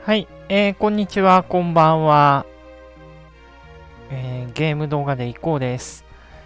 はい、こんにちは、こんばんは。ゲーム動画でいこうです。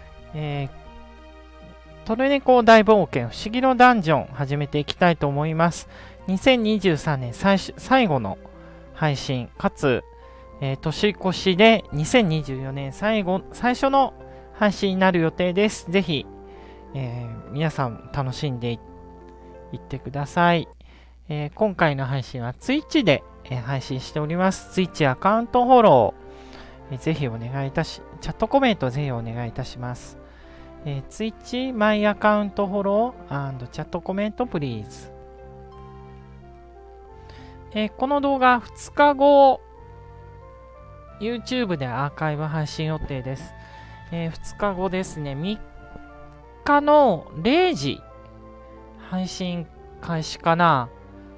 トルネコ大冒険不思議のダンジョン始めていきたいと思います。2023年最後の配信、かつ、年越しで2024年最初の配信になる予定です。ぜひ、皆さん楽しんでいってください。今回の配信は Twitch で配信しております。Twitch アカウントフォロー、ぜひお願いいたし、チャットコメントぜひお願いいたします。Twitch マイアカウントフォロー&チャットコメントプリーズ。この動画2日後、YouTube でアーカイブ配信予定です。2日後ですね、3日の0時配信開始かな。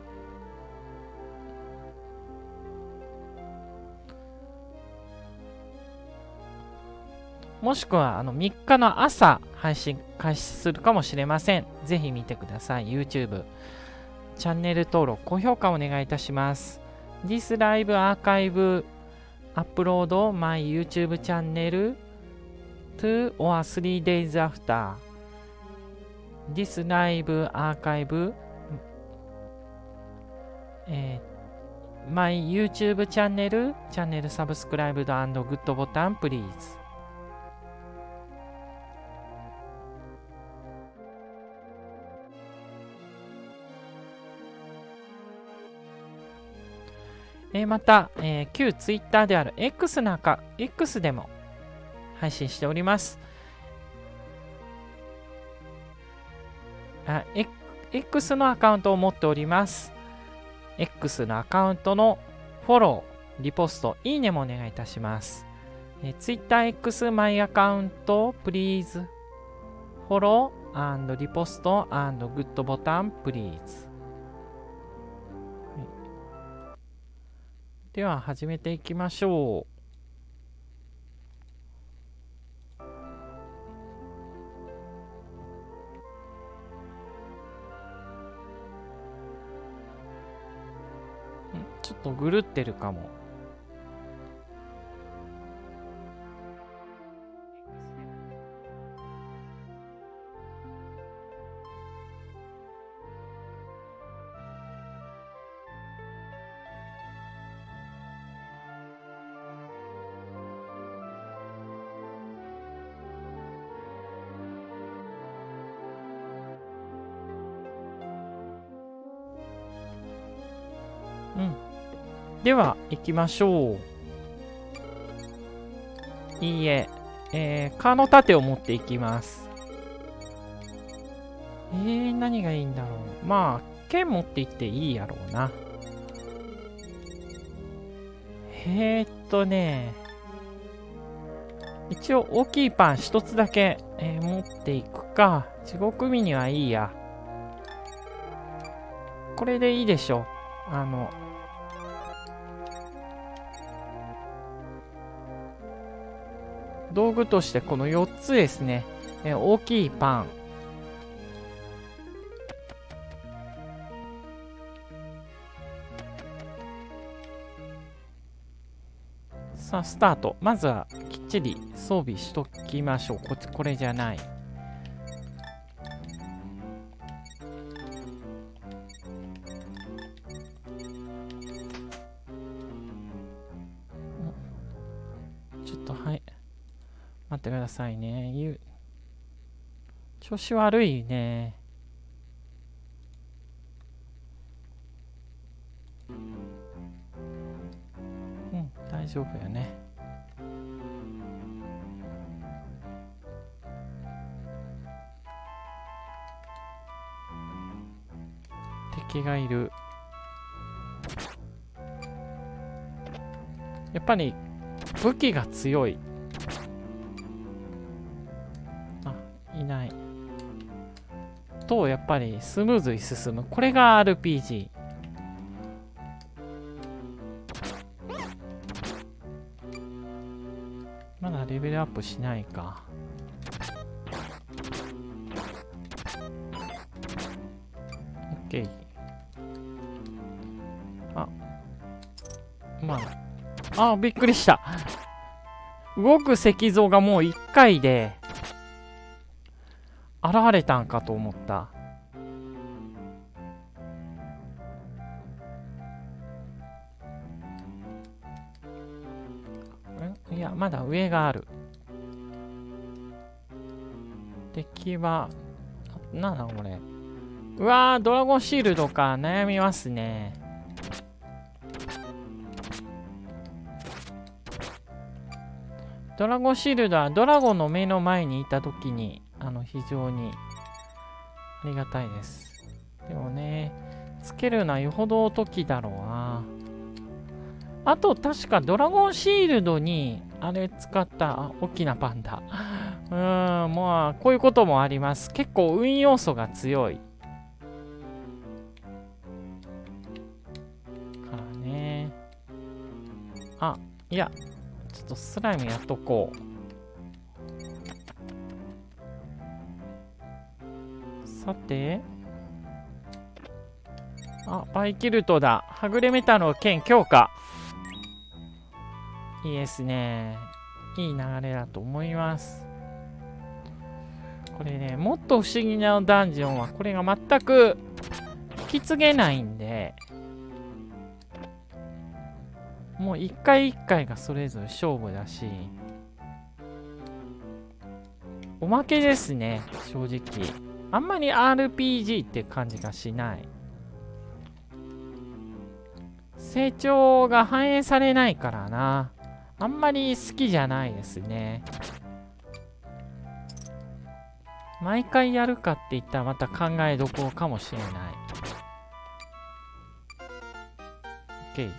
もしくは3日の朝配信開始するかもしれません。ぜひ見てください。YouTube。チャンネル登録、高評価お願いいたします。This Live Archive Upload My YouTube Channel 2 or 3 days after. This Live Archive My YouTube Channel Subscribed and Good Button Please。また、旧 Twitter である X でも配信しております。X のアカウントを持っております。X のアカウントのフォロー、リポスト、いいねもお願いいたします。TwitterX マイアカウント、Please フォロー&リポスト&グッドボタン、Please。では始めていきましょう。ちょっとぐるってるかも。では行きましょう。いいえ、川の盾を持っていきます。何がいいんだろう。まあ剣持っていっていいやろうな。一応大きいパン一つだけ、持っていくか。地獄海にはいいや。これでいいでしょう。道具としてこの4つですね。大きいパン。さあ、スタート。まずはきっちり装備しときましょう。これじゃない。ちょっと、はい。待ってくださいね。調子悪いね。大丈夫よね。敵がいる。やっぱり武器が強い。いないとやっぱりスムーズに進む。これが RPG。まだレベルアップしないか。OK。 まあ、びっくりした。動く石像がもう1回で現れたんかと思った。いや、まだ上がある。敵は、なんだこれ。うわー、ドラゴンシールドか。悩みますね。ドラゴンシールドはドラゴンの目の前にいたときに、非常にありがたいです。でもね、つけるのはよほど時だろうな。あと、確かドラゴンシールドに、あれ使った、大きなパンダ。まあ、こういうこともあります。結構運要素が強い。からね。いや、ちょっとスライムやっとこう。さて。バイキルトだ。はぐれメタの剣強化。いいですね。いい流れだと思います。これね、もっと不思議なダンジョンは、これが全く引き継げないんで、もう一回一回がそれぞれ勝負だし、おまけですね、正直。あんまり RPG って感じがしない。成長が反映されないからな。あんまり好きじゃないですね。毎回やるかって言ったらまた考えどころかもしれない。OK。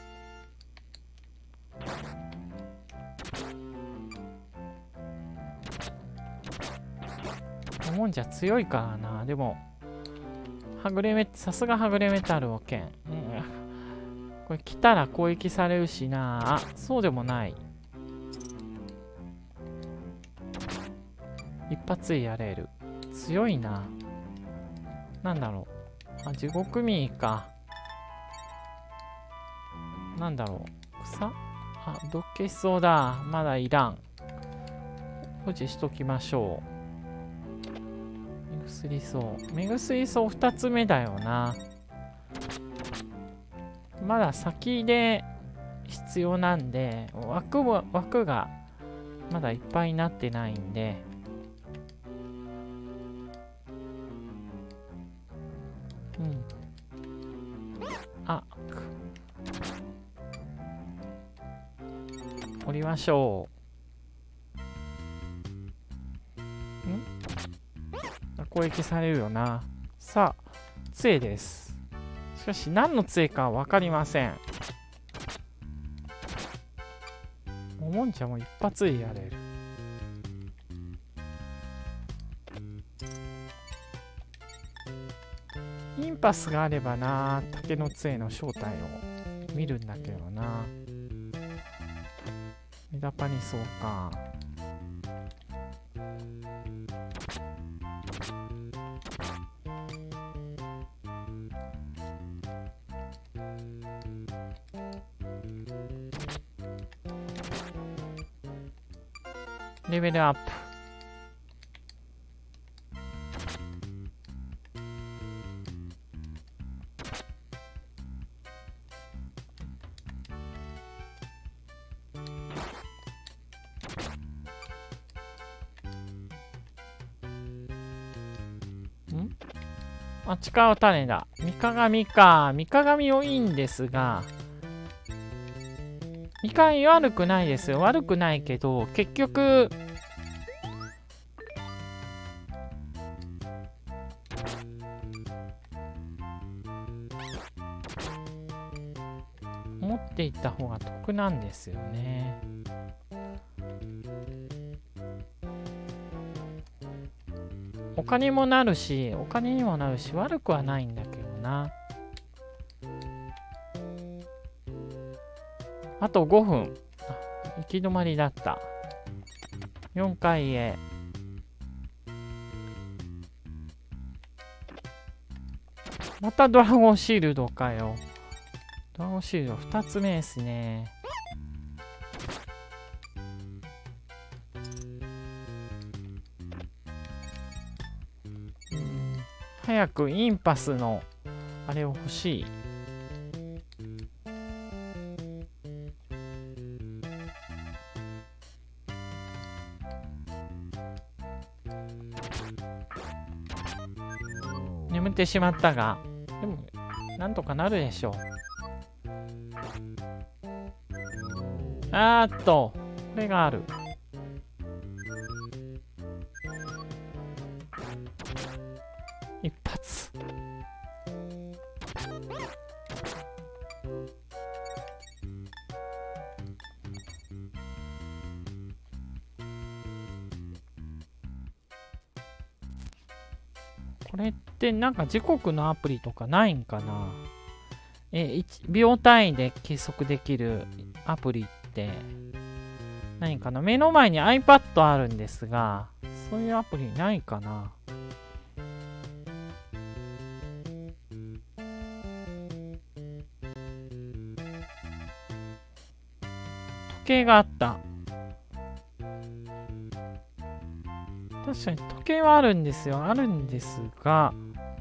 もんじゃ強いからな。でも、さすがはぐれメタルを剣。これ来たら攻撃されるしな。そうでもない。一発でやれる。強いな。なんだろう。地獄民か。なんだろう。草どっけしそうだ。まだいらん。保持しときましょう。目薬草。目薬草2つ目だよな。まだ先で必要なんで、枠がまだいっぱいになってないんで、降りましょう。攻撃されるよな。さあ、杖です。しかし、何の杖か分かりません。おもんちゃも一発でやれる。インパスがあればな、竹の杖の正体を見るんだけどな。メダパニそうか。レベルアップ。力の種だ。三鏡か。三鏡もいいんですが、三鏡悪くないですよ。悪くないけど、結局、持っていった方が得なんですよね。お金にもなるし悪くはないんだけどな。あと5分。行き止まりだった。4階へ。またドラゴンシールドかよ。ドラゴンシールド2つ目ですね。 早くインパスのあれを欲しい。眠ってしまったが、でもなんとかなるでしょう。これがある。一発。これってなんか時刻のアプリとかないんかな。1秒単位で計測できるアプリって何かな。目の前に iPad あるんですが、そういうアプリないかな。時計があった。確かに時計はあるんですよ。あるんですが、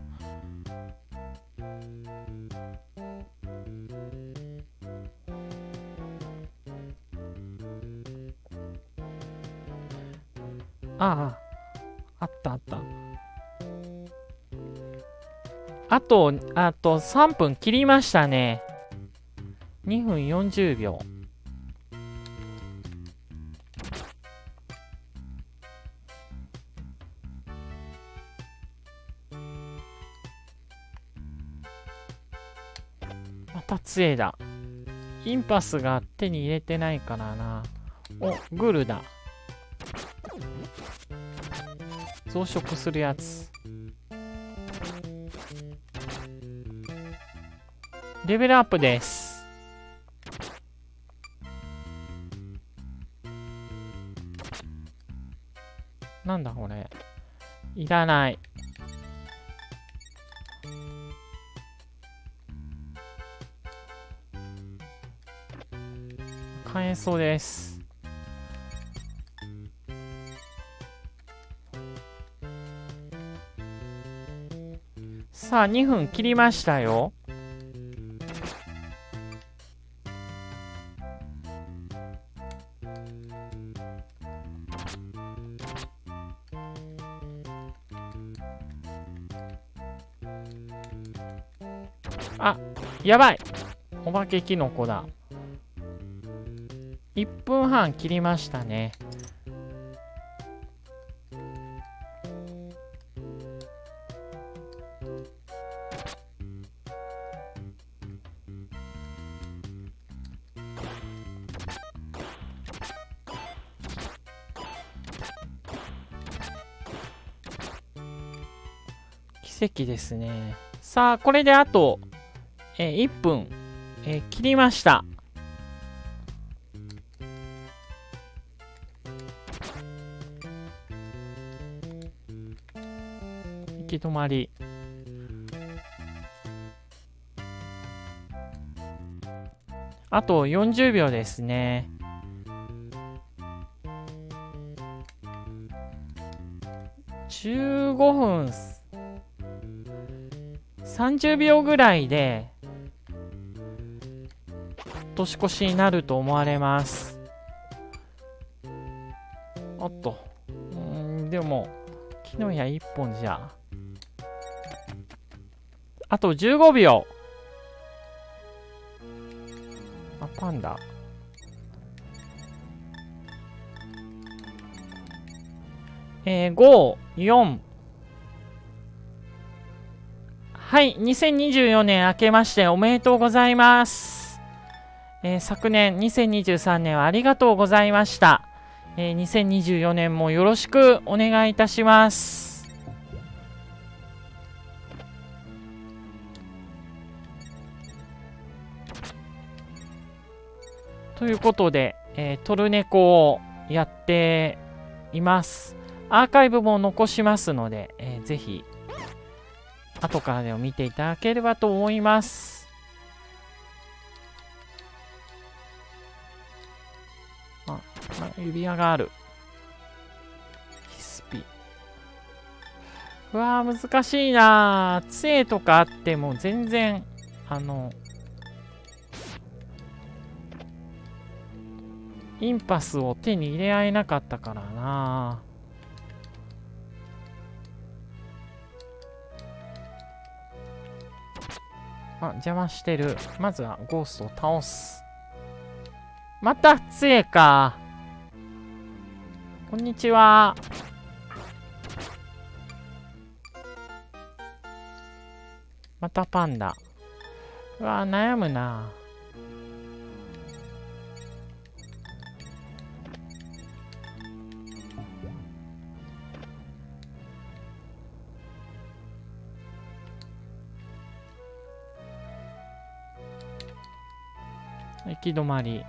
あったあった。あと3分切りましたね。2分40秒。また杖だ。インパスが手に入れてないからな。お、グルだ。増殖するやつ。レベルアップです。なんだこれ。いらない。買えそうです。さあ、2分切りましたよ。あ、やばい。お化けキノコだ。1分半切りましたね。奇跡ですね。さあ、これであと、1分、切りました。行き止まり。あと40秒ですね。15分30秒ぐらいで年越しになると思われます。おっと、でも木の矢1本じゃ。あと15秒。あ、パンダ。5、4。はい、2024年明けましておめでとうございます。昨年2023年はありがとうございました。2024年もよろしくお願いいたします。ということで、トルネコをやっています。アーカイブも残しますので、ぜひ後からでも見ていただければと思います。指輪がある。ヒスピ。 うわー、難しいなー。杖とかあっても全然、インパスを手に入れ合えなかったからな。あ、邪魔してる。まずはゴーストを倒す。また杖か。こんにちは。またパンダ。うわー、悩むな。行き止まり。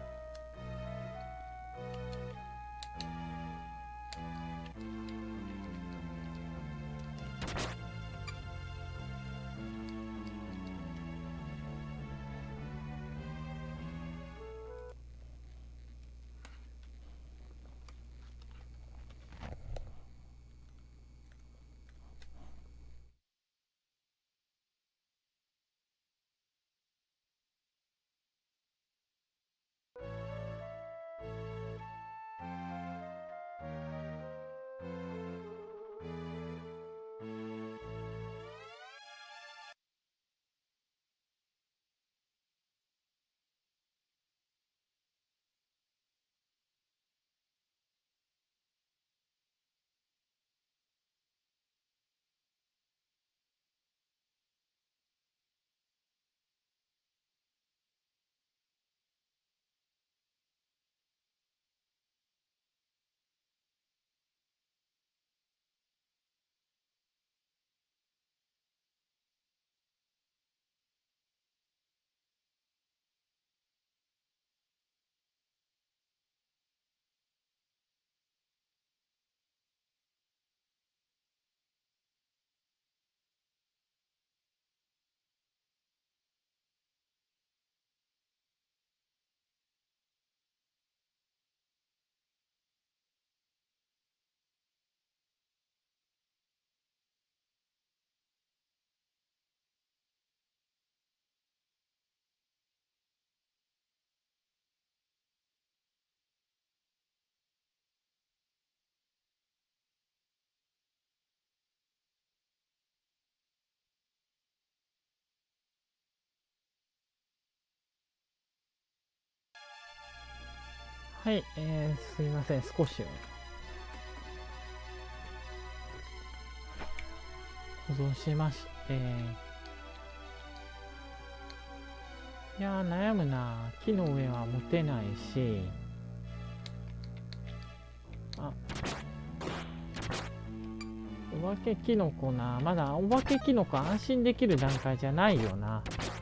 はい、すいません、少し保存しまし、いやー、悩むな。木の上は持てないし、あ、お化けキノコな。まだお化けキノコ安心できる段階じゃないよな。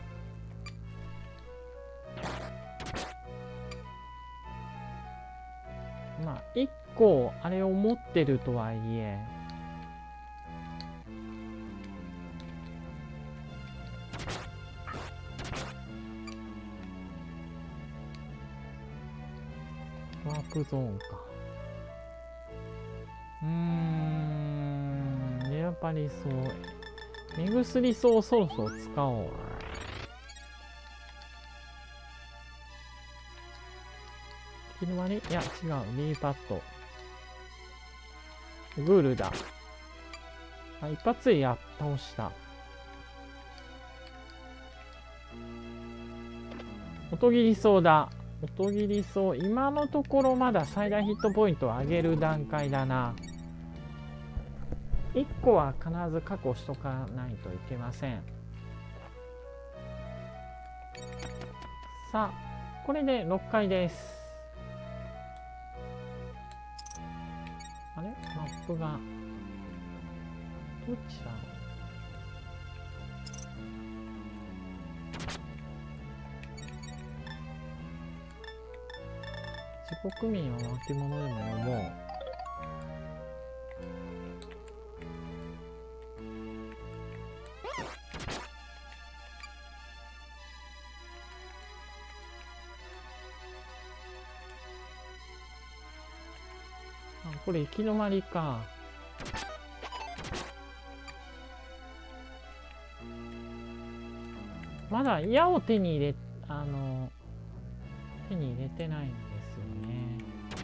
まあ、1個あれを持ってるとはいえ、ワープゾーンか。やっぱりそう。目薬草をそろそろ使おう。気の割り？いや、違う。B パッド。グールだ。あ、一発で倒した。音切りそうだ。音切りそう。今のところまだ最大ヒットポイントを上げる段階だな。1個は必ず確保しとかないといけません。さあ、これで6回です。あれ？マップがどっちだろう。自国民は巻物でも読もう。あ、これ行き止まりか。 まだ矢を手に入れてないんですよね。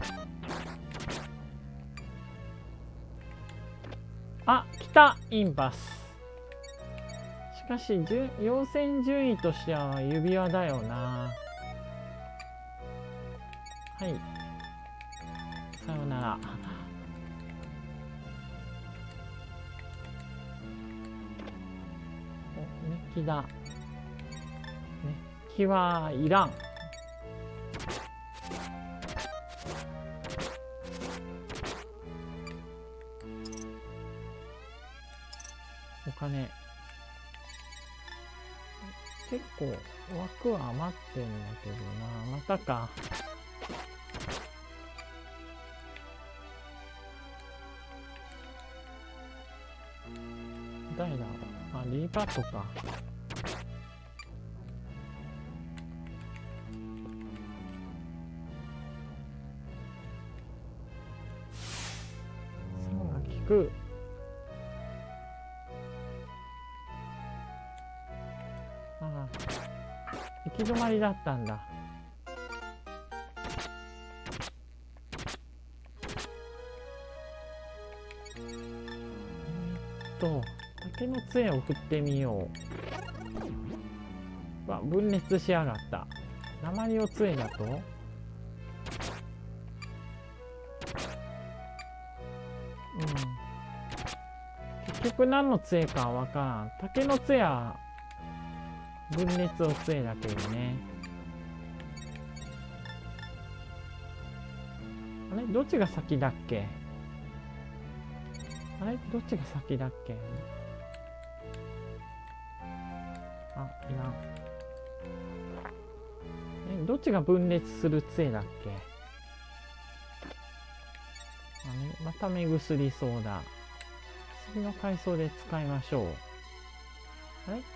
あ、来たインパス。しかし要選順位としては指輪だよな。はい、さよなら。お、メッキだ。メッキはいらん。お金結構枠は余ってんだけどな。またか。誰だろう。あ、リーパットか。そうが効く。ああ、行き止まりだったんだ。竹の杖を振ってみよう。わ、分裂しやがった。鉛を杖だと、結局何の杖かは分からん。竹の杖は分裂を杖だけどね。あれ、どっちが先だっけ。あれ、どっちが先だっけ。あ、いらん。どっちが分裂する杖だっけ。また目薬そうだ。次の階層で使いましょう。あれ、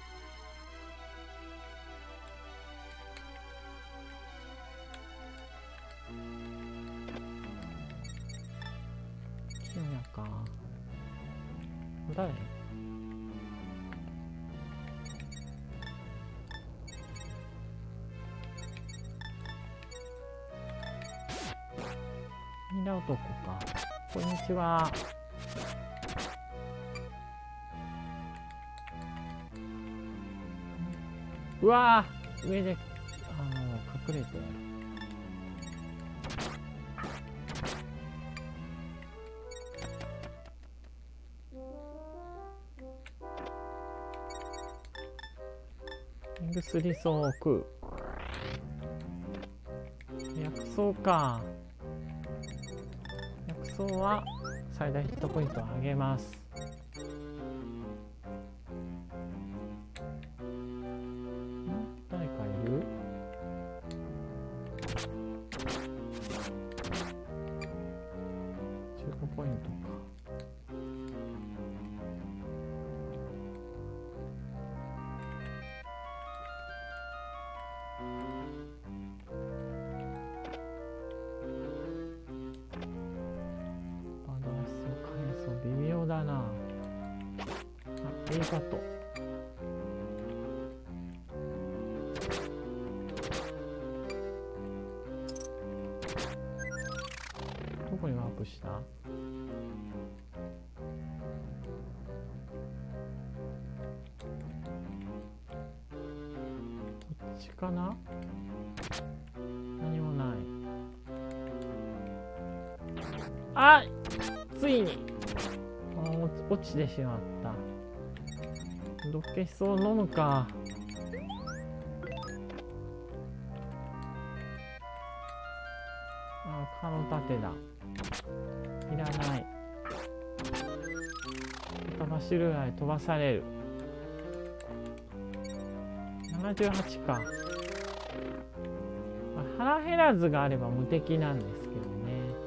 清やか。誰。ミイラ男か。こんにちは。うわー、上で隠れて。目薬草を食う。薬草か。薬草は最大ヒットポイントを上げます。誰かいる？15ポイントか。微妙だな。あ、A パット。どこにワープした？こっちかな？何もない。あ、ついに落ちてしまった。毒消し草を飲むか。あ、蚊の盾だ。いらない。豚バシルガイ飛ばされる。78か。腹減らずがあれば無敵なんですけどね。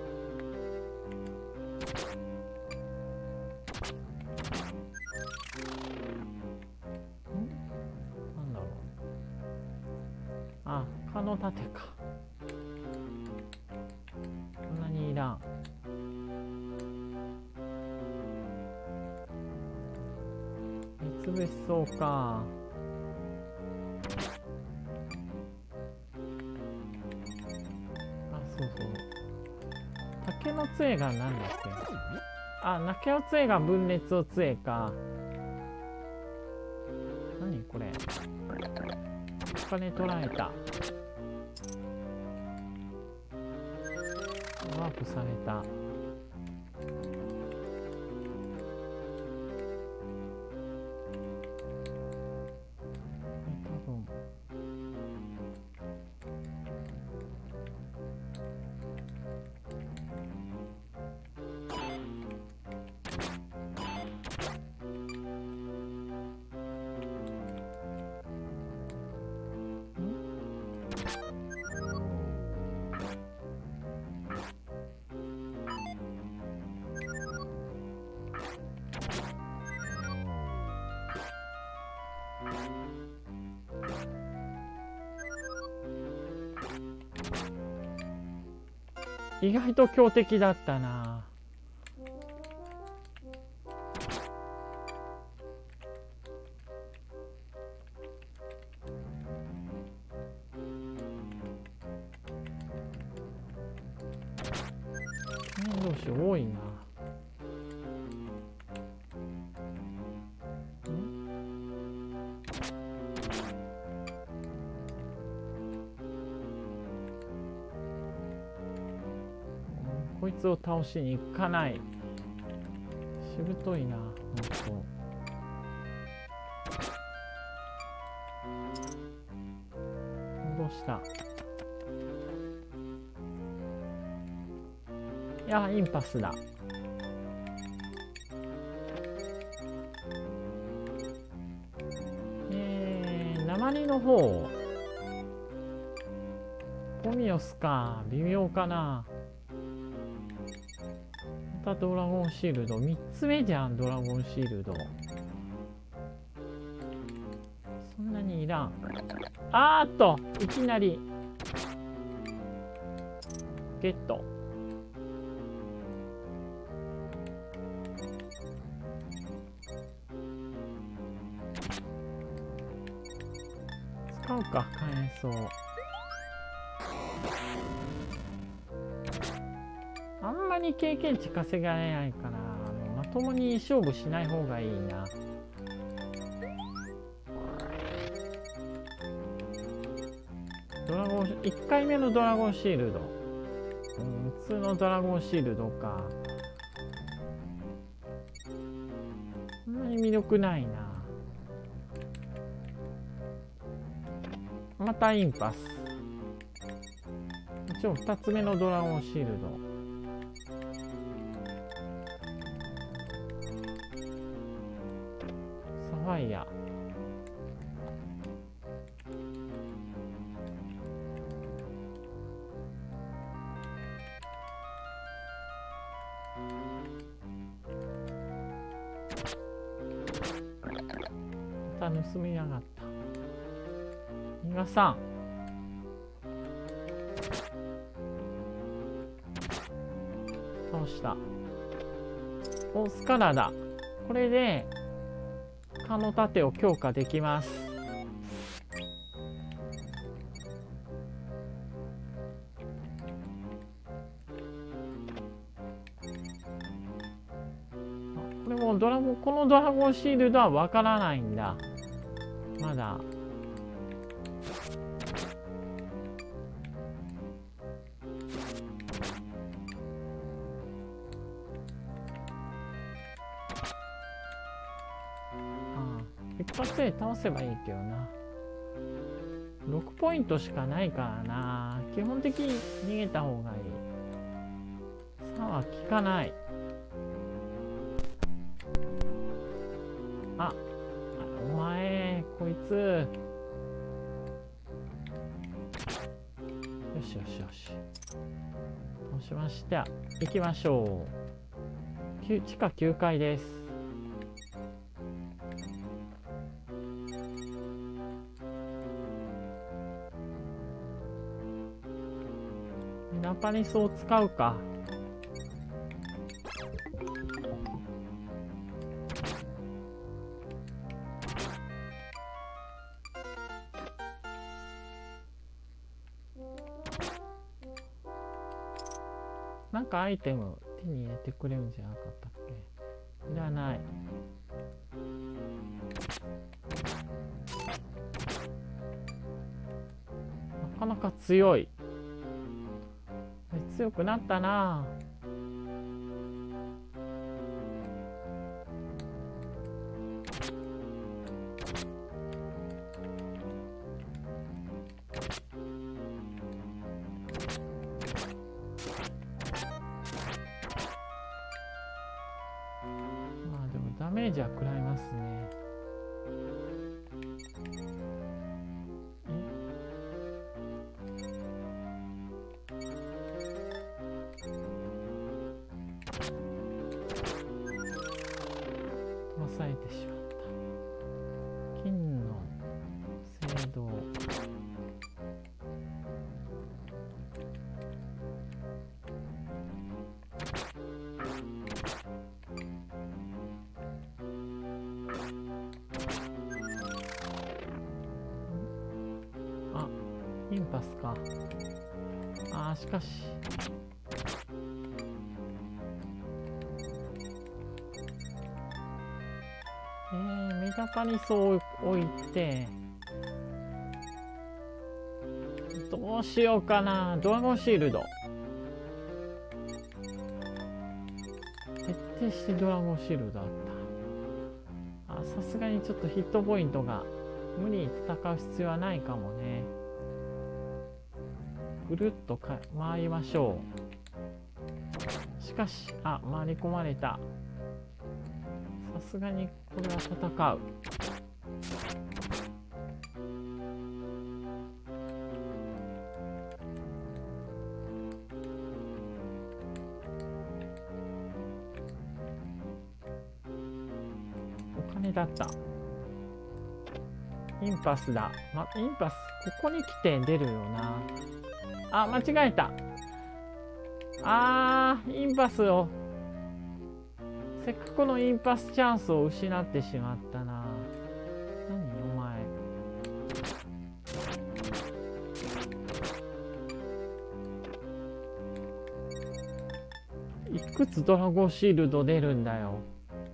なんだろう。あ、蚊の盾か。こんなにいらん。目つぶしそうか。 けの杖がなんだっけ。あ、泣けの杖が分裂の杖か。何これ。お金取られた。ワープされた。多分意外と強敵だったな。同士多いな。こいつを倒しに行かない。しぶといな、ほんと。どうした。いや、インパスだ。鉛の方。ポミオスか。微妙かな。またドラゴンシールド。3つ目じゃん、ドラゴンシールド。そんなにいらん。あーっと、いきなり。ゲット。使うか、火炎草。あんまり経験値稼がれないからまともに勝負しない方がいいな。ドラゴン1回目のドラゴンシールド、普通のドラゴンシールドか。そんなに魅力ないな。またインパス。一応2つ目のドラゴンシールド。サファイア。また盗みやがった。皆さん。倒した。お、スカラだ。これで蚊の盾を強化できます。これもこのドラゴンシールドはわからないんだ。まだ。一発で倒せばいいけどな。6ポイントしかないからな。基本的に逃げた方がいい。3は効かない。あ、お前こいつ。よしよしよし。倒しました。行きましょう。地下9階です。ナパニスを使うか。 なんかアイテム手に入れてくれるんじゃなかったっけ？いらない。なかなか強い。強くなったな。まあでもダメージは食らいますね。されてしまった。金の聖堂。あ、インパスか。あー、しかしメガパニスを置いて、どうしようかな。ドラゴンシールド。徹底してドラゴンシールドあった。あ、さすがにちょっとヒットポイントが無理に戦う必要はないかもね。ぐるっと回りましょう。しかし、あ、回り込まれた。さすがにこれは戦う。お金だった。インパスだ。インパス、ここに来て出るよな。あ、間違えた。インパスを。せっかくのインパスチャンスを失ってしまったな。何お前。いくつドラゴンシールド出るんだよ。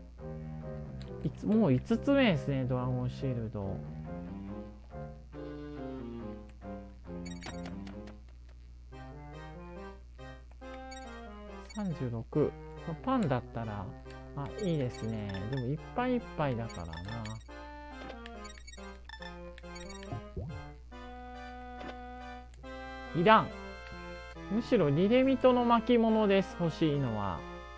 もう5つ目ですね、ドラゴンシールド。36。パンだったらいいですね。でもいっぱいいっぱいだからな。いらん。むしろリレミトの巻物です。欲しいのは。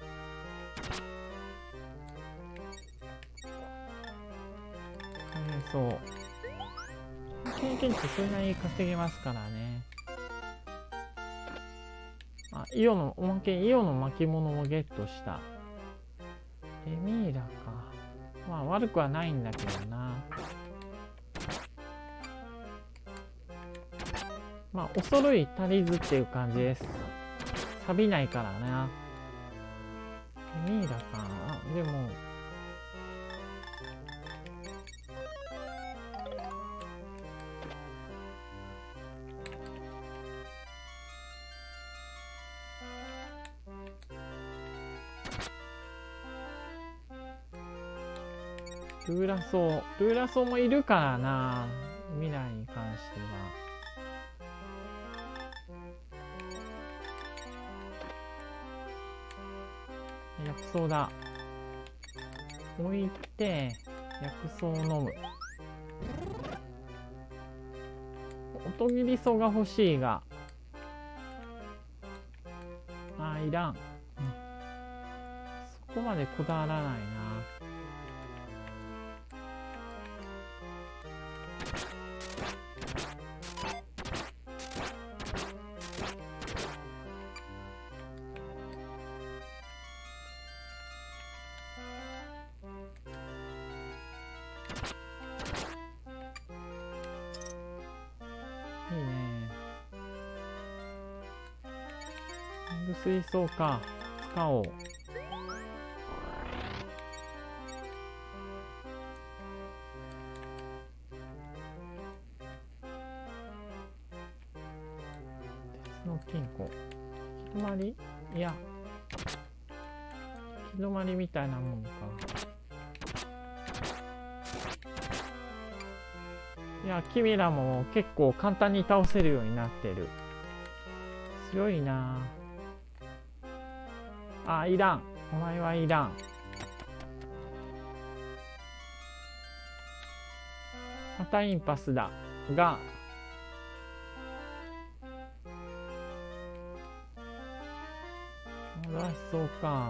そう。経験値それなりに稼げますからね。イオのおまけ、イオの巻物をゲットした。エミーラか。まあ悪くはないんだけどな。まあお揃い足りずっていう感じです。錆びないからな。エミーラか。でもルーラソーもいるからな。未来に関しては。薬草だ。置いて薬草を飲む。音切り草が欲しいが、いらん、そこまでこだわらないな。いいね。水槽か、使おう。鉄の金庫。ひまわりいや、行き止まりみたいなもんか。いや、君らも結構簡単に倒せるようになってる。強いな。あ、いらん。お前はいらん。またインパスだ。が、戻しそうか。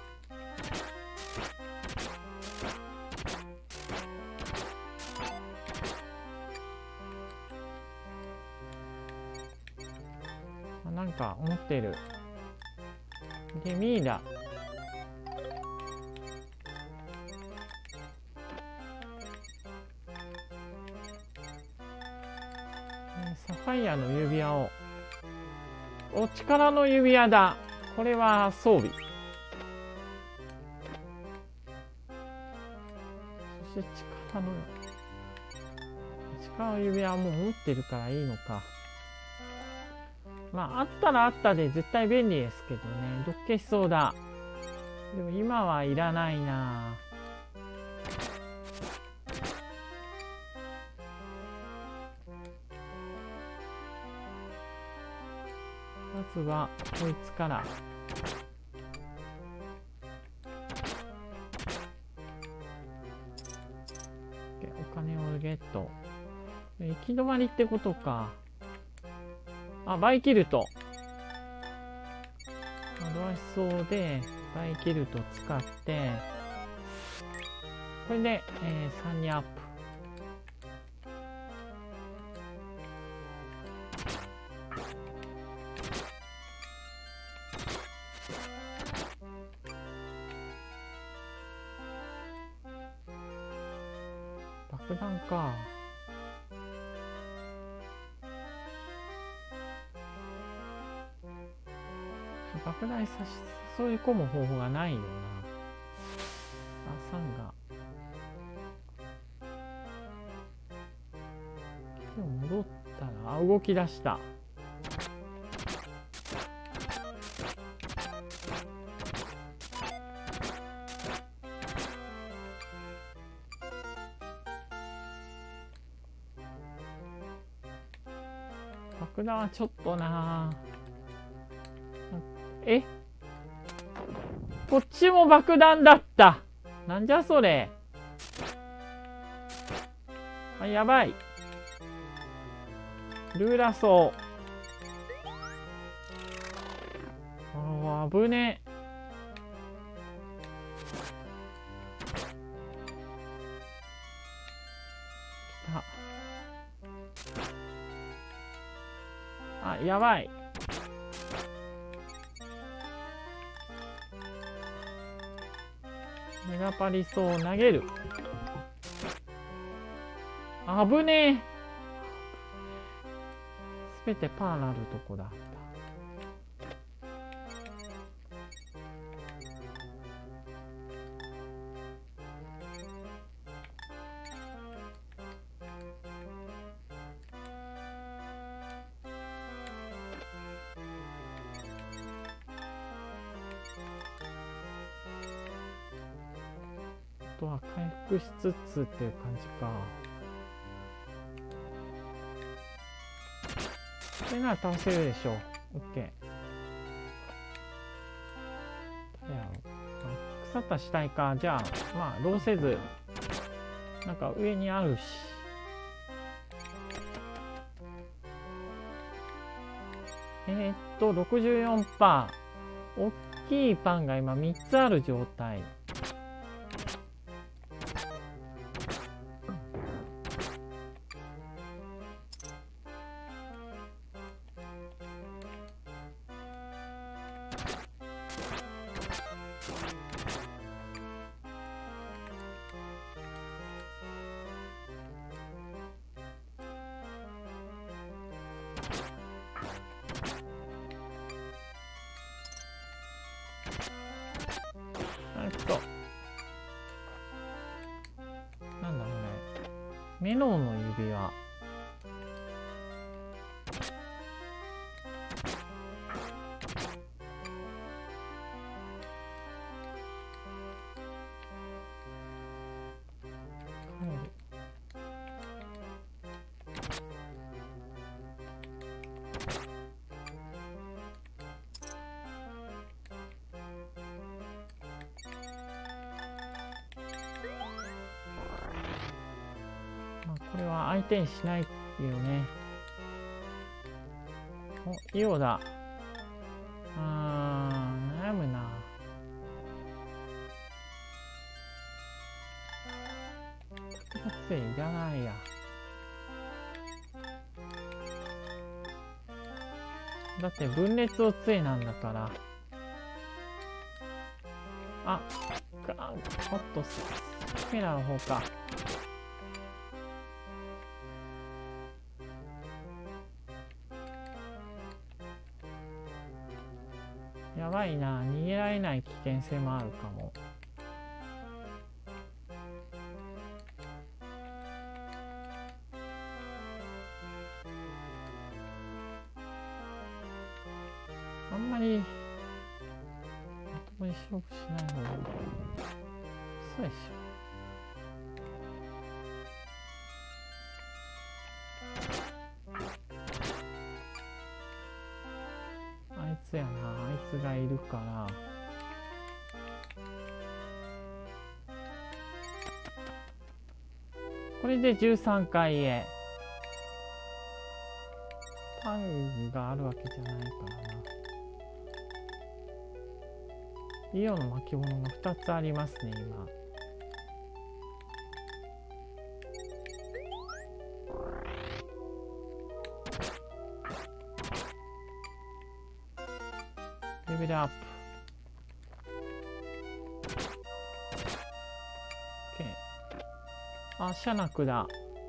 なんか思ってる。で、ミイラ。サファイアの指輪を。お、力の指輪だ。これは装備。そして力の指輪はもう持ってるからいいのか。まあ、あったらあったで絶対便利ですけどね。どっけしそうだ。でも今はいらないな。まずはこいつから。お金をゲット。行き止まりってことか。あ、バイキルト。惑わしそうで、バイキルト使って、これで、3にアップ。爆弾か。爆弾誘い込む方法がないよな。あ、サンが。今日戻ったら、動き出した。爆弾はちょっとな。え？こっちも爆弾だった。なんじゃそれ。あ、やばい。ルーラソウ。あ、危ねえ。来た。あ、やばい。メガパリソを投げる。危ねえ。すべてパーなるとこだった。あとは回復しつつっていう感じか。これなら倒せるでしょう。OK。誰やろう。腐った死体か。じゃあ、まあ、労せず。なんか上にあるし。64%。大きいパンが今3つある状態。なんだろうね。メロンの指輪。 転しないよね。お、イオだ。悩むな。竹の杖いらないや。だって分裂を杖なんだから。あ、おっと、キメラの方か。やばいな、逃げられない危険性もあるかも。あんまりまともに勝負しない方がいい。そうでしょ。あいつやな、あいつがいるから。これで13回へ。パンがあるわけじゃないからな。イオの巻物が2つありますね、今。レベルアップ。OK。あ、シャナクだ。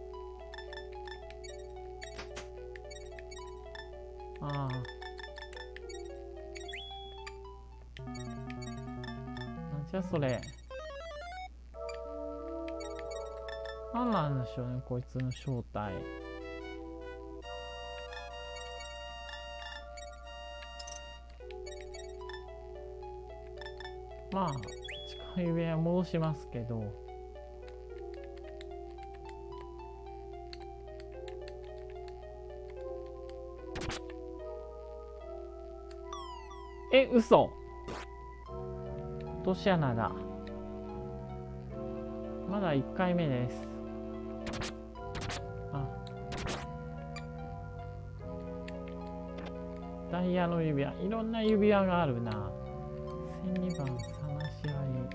ああ。なんじゃそれ。何なんでしょうね、こいつの正体。まあ、近い上は戻しますけど。嘘。落とし穴だ。まだ1回目です。あ。ダイヤの指輪。いろんな指輪があるな。1002番、さまし合い。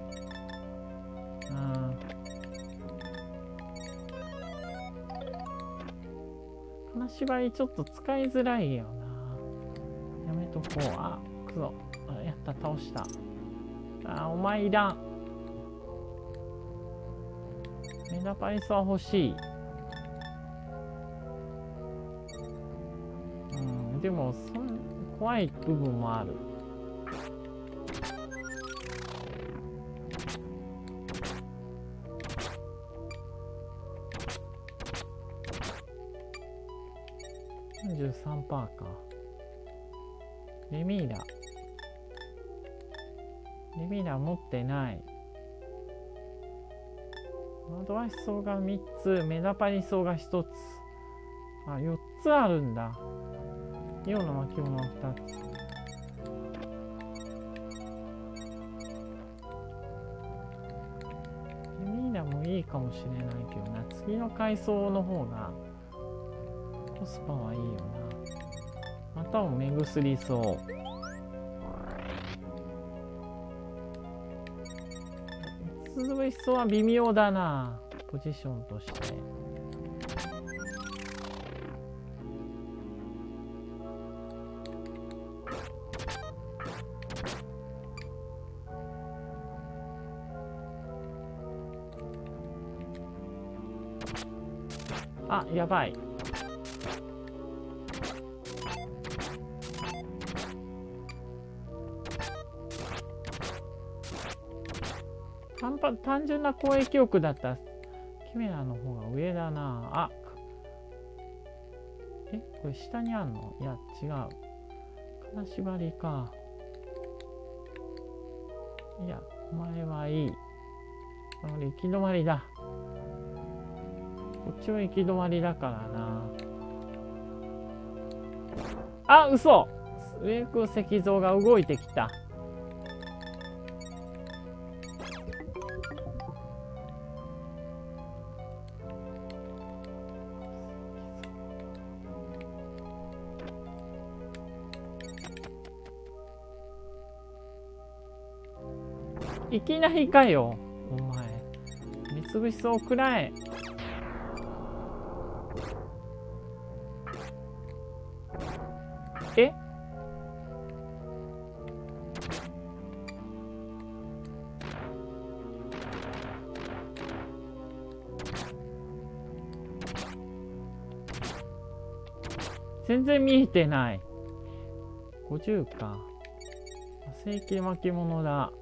金縛りちょっと使いづらいよな。やめとこう。あ、くそ。やった、倒した。お前いらん。メダパリスは欲しい。でも怖い部分もある。43%か。レミーラ持ってない。アドバイス層が3つ、メダパリ層が1つ。あ、4つあるんだ。イオの巻物2つ。レミーラもいいかもしれないけどな。次の階層の方がコスパはいいよな。またも目薬層。続きそうは微妙だな、ポジションとして。あ、やばい。単純な攻撃力だったらキメラの方が上だなあ。これ下にあんの？いや違う。金縛りか。いやお前はいい。俺行き止まりだ。こっちも行き止まりだからな。あ、嘘。上空石像が動いてきた。 いきなりかよお前。目つぶしそうくらえ。え、全然見えてない。50か。正規巻物だ。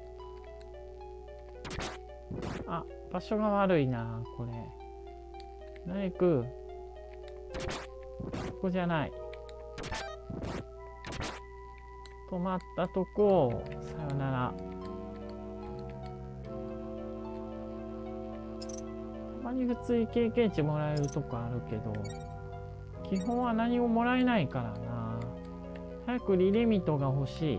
あ、場所が悪いな、これ。ナイク。ここじゃない。止まったとこ、さよなら。たまに普通に経験値もらえるとこあるけど、基本は何ももらえないからな。早くリレミットが欲しい。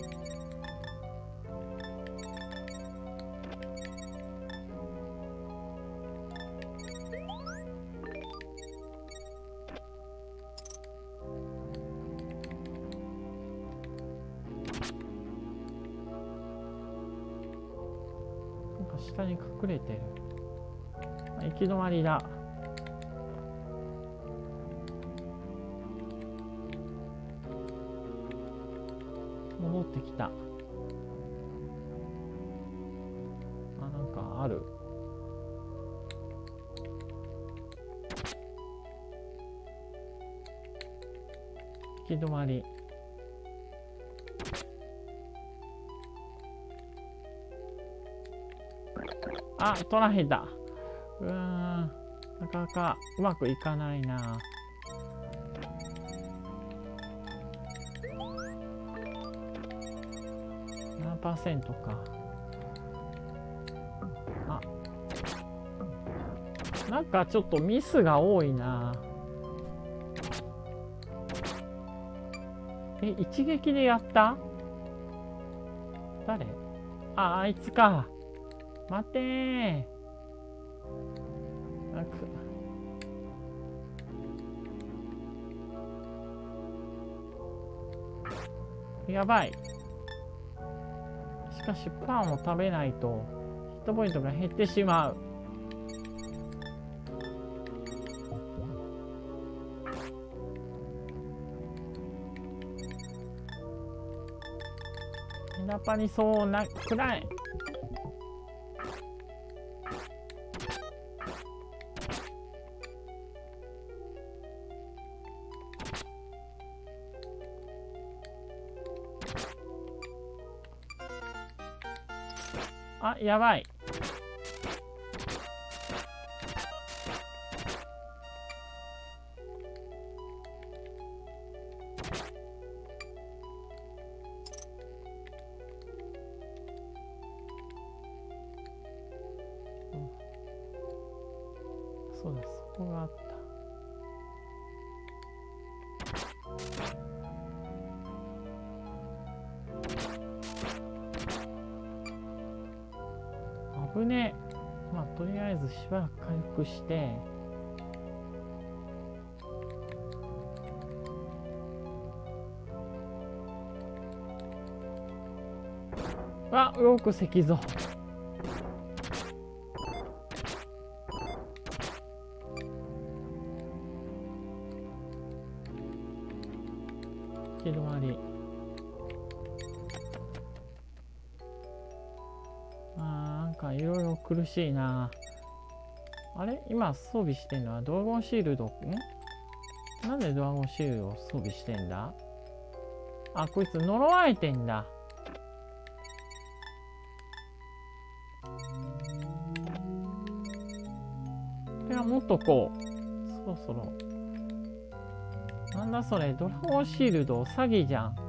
なんか下に隠れてる。行き止まりだ。戻ってきた。あ、なんかある。行き止まり。あ、取らへんだ。なかなかうまくいかないな。7% か。あ、なんかちょっとミスが多いな。一撃でやった？誰？あ、あいつか。待てー。やばい。しかしパンを食べないとヒットポイントが減ってしまう。ヘナパにそうなくらい。あ、やばい。そうだ、そこがあった。危ねえ。まあとりあえずしばらく回復して、あ、よく石像。行き止まり。なんかいろいろ苦しいな。あれ今装備してんのはドラゴンシールド。なんでドラゴンシールドを装備してんだ？あ、こいつ呪われてんだ。これは持っとこう。そろそろ。なんだそれ、ドラゴンシールド詐欺じゃん。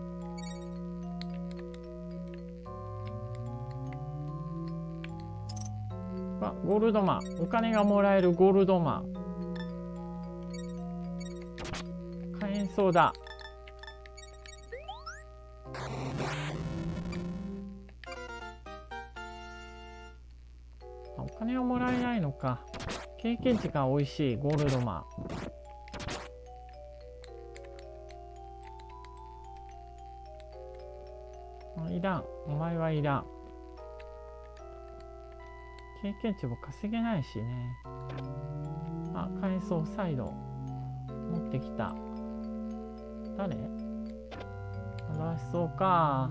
あ、ゴールドマン。お金がもらえるゴールドマン。火炎そうだ。お金はもらえないのか。経験値が美味しいゴールドマン。いらん。お前はいらん。 経験値も稼げないしね。あ、火炎層再度持ってきた。誰？楽しそうか。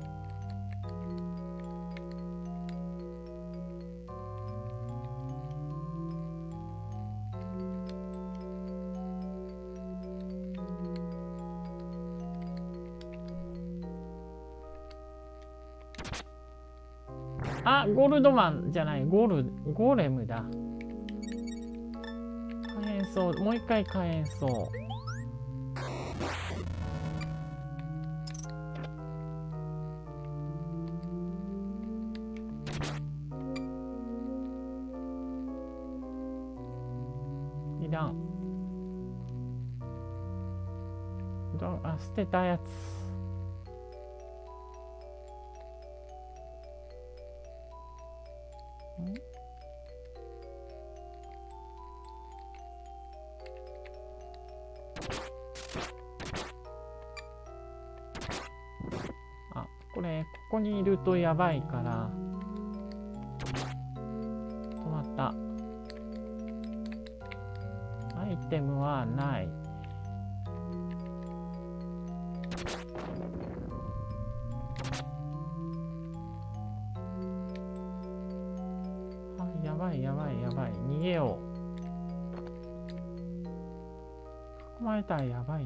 あ、ゴールドマンじゃない、ゴーレムだ。火炎層、もう一回火炎層。いらん。あ、捨てたやつ。あ、これここにいるとやばいから止まった。アイテムはない。あ、やばいやばいやばい、逃げよう。囲まれたらやばいな。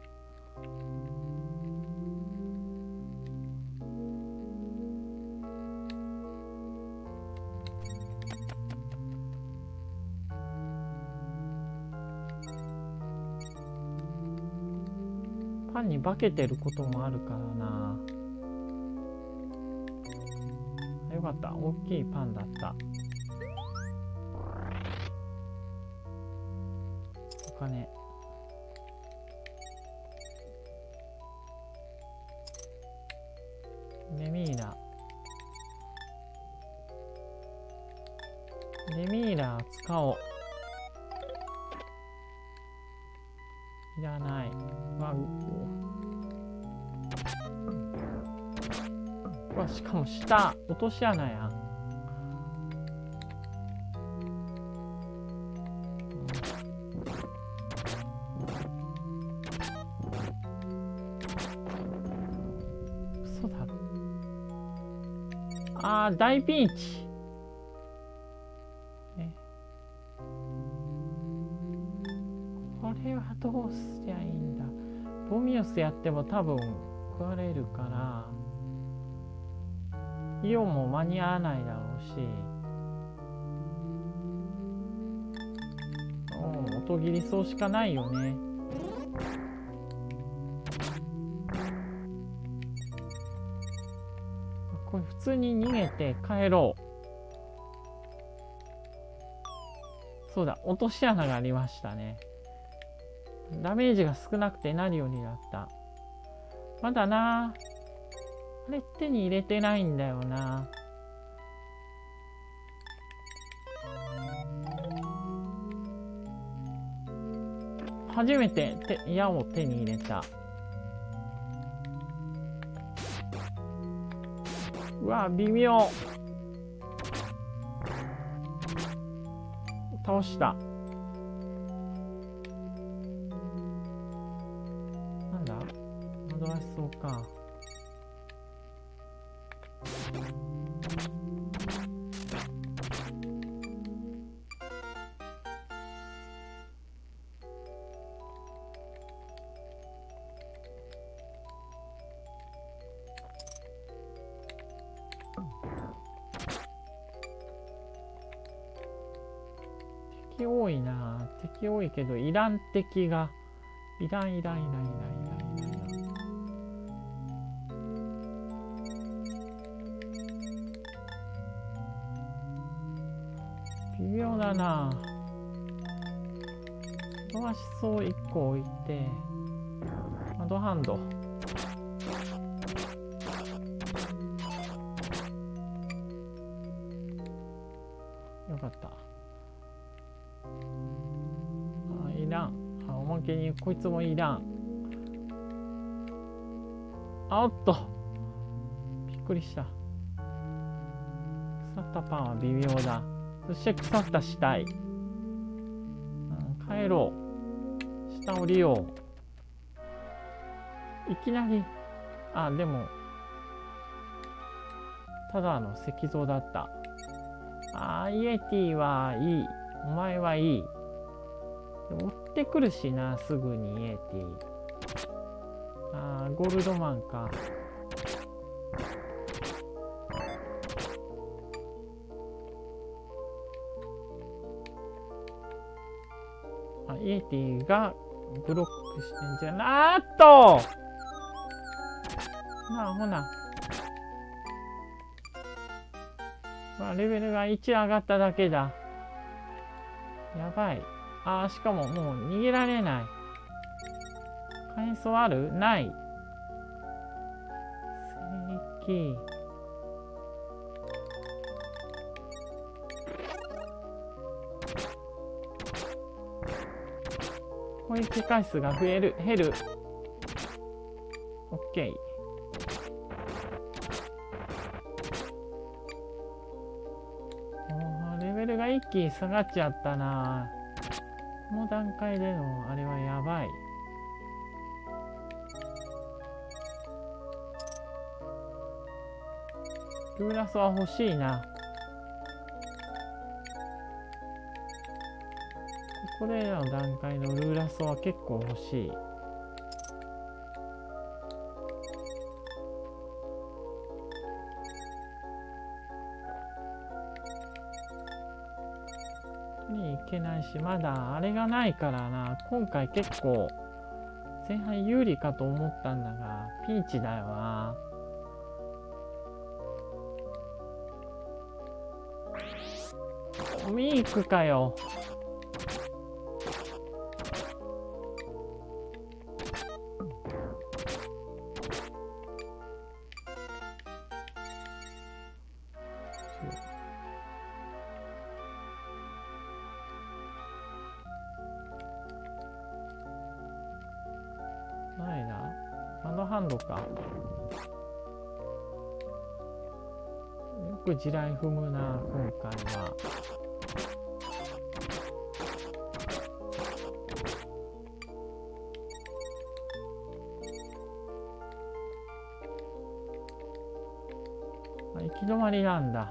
パンに化けてることもあるからな。よかった、大きいパンだった。お金。デミーラ。デミーラ使おう。いらない。うわ、しかも下落とし穴やん。嘘だろ。あー、大ピンチ。これはどうすりゃいいんだ。ボミオスやっても多分食われるからイオンも間に合わないだろうし、音切りそうしかないよね。これ普通に逃げて帰ろう。そうだ、落とし穴がありましたね。ダメージが少なくてなるようになった。まだな。あれ手に入れてないんだよな。初めて矢を手に入れた。うわ、微妙。倒した。なんだ？惑わしそうか。敵多いな。敵多いけどいらん敵がいらん。微妙だな。惑わしそう1個置いて窓ハンド。よかった。いらん。おまけにこいつもいらん。おっとびっくりした。さ腐ったパンは微妙だ。そして腐った死体。帰ろう。下降りよう。いきなり。でも、ただの石像だった。イエティはいい。お前はいい。追ってくるしな、すぐにイエティ。ゴールドマンか。イエティがブロックしてんじゃな。ほな。レベルが1上がっただけだ。やばい。しかももう逃げられない。火炎層ある？ない。聖域。攻撃回数が減る。オッケー。レベルが一気に下がっちゃったな。この段階でのあれはやばい。ルーラスは欲しいな。ここでの段階のルーラスは結構欲しい。取りに行けないし、まだあれがないからな。今回結構前半有利かと思ったんだが、ピンチだよな。ミークかよ。ないな。ハンドハンドか。よく地雷踏むな、今回は。行き止まりなんだ。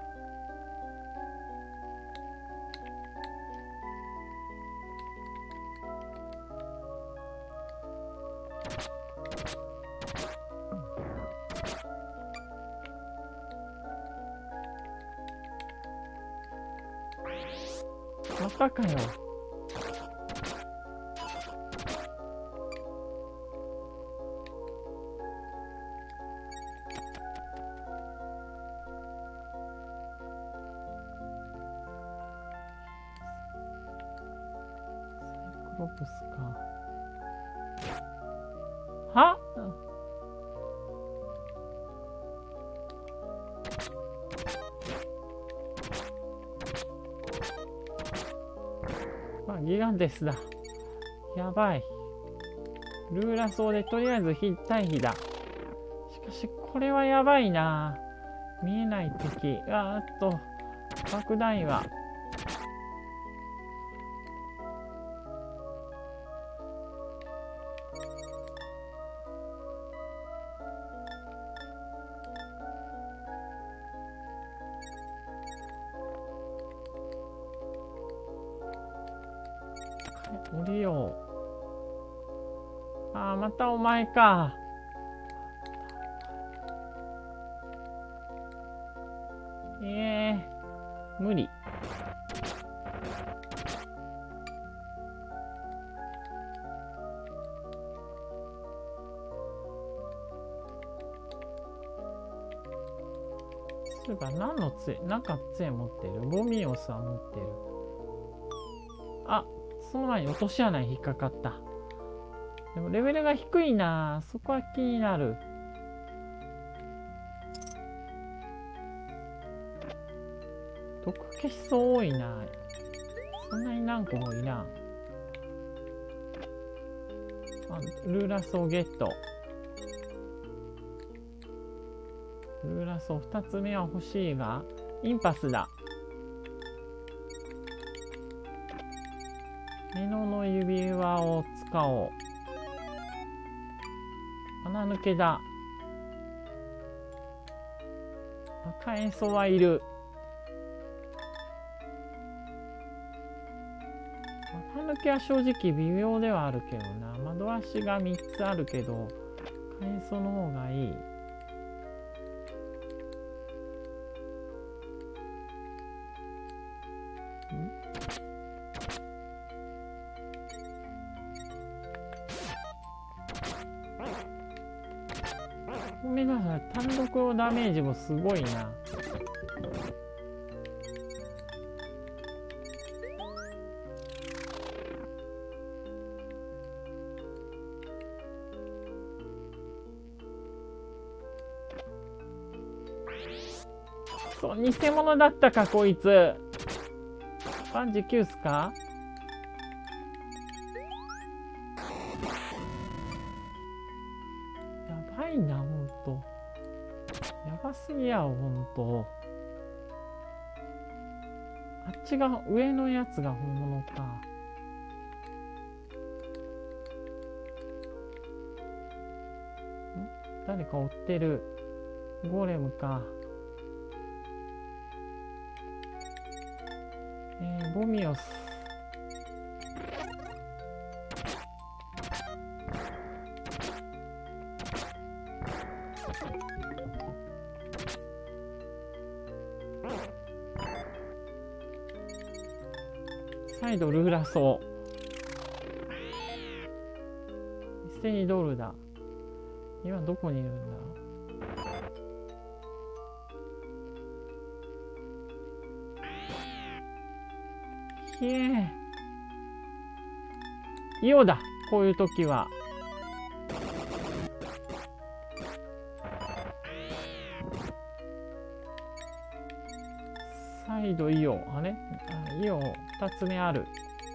またかよ。サイクロプスか。は？ギガンテスだ。やばい。ルーラソーでとりあえず対比だ。しかしこれはやばいな。見えない敵。爆弾岩。降りよう。またお前か。無理。そういえば何の杖、なんか杖持ってる？ボミオスは持ってる。その前に落とし穴に引っかかった。でもレベルが低いな。そこは気になる。毒消しそう多いな。そんなに何個もいらん。ルーラソーゲット。ルーラソー2つ目は欲しいが、 インパスだ。目の指輪を使おう。穴抜けだ。赤塩素はいる。穴抜けは正直微妙ではあるけどな。窓足が3つあるけど赤塩素の方がいい。ごめんなさい、単独のダメージもすごいな。そう、偽物だったか、こいつ。万事休すか？やばいな、ほんと。やばすぎや、ほんと。あっちが、上のやつが本物か。誰か追ってる。ゴーレムか。ボミオス。再度ルーラソー。一斉にドルだ。今どこにいるんだ？ひえ。イオだ。こういう時は。再度イオ。あれ？イオ2つ目ある。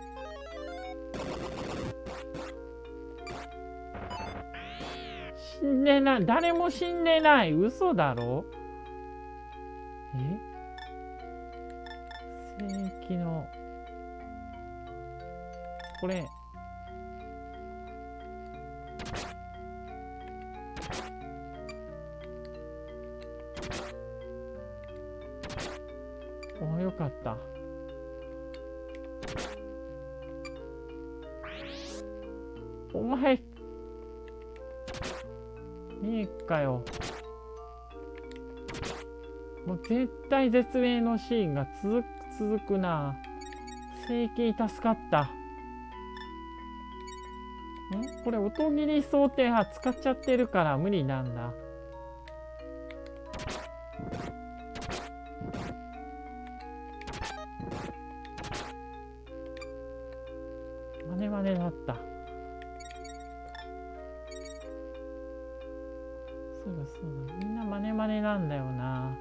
死んでない。誰も死んでない。嘘だろ？聖域のこれお、よかった。お前いいかよ。もう絶対絶命のシーンが続くな。聖域助かった。これ音切り想定派使っちゃってるから無理なんだ。マネだった。そうだ、みんなマネなんだよな。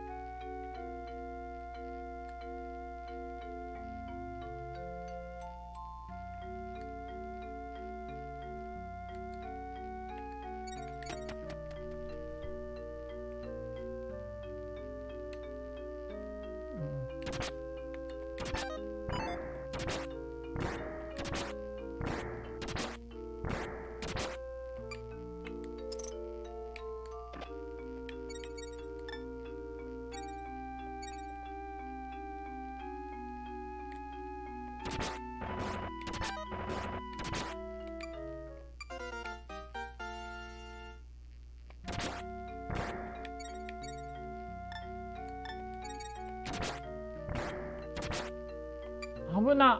危な。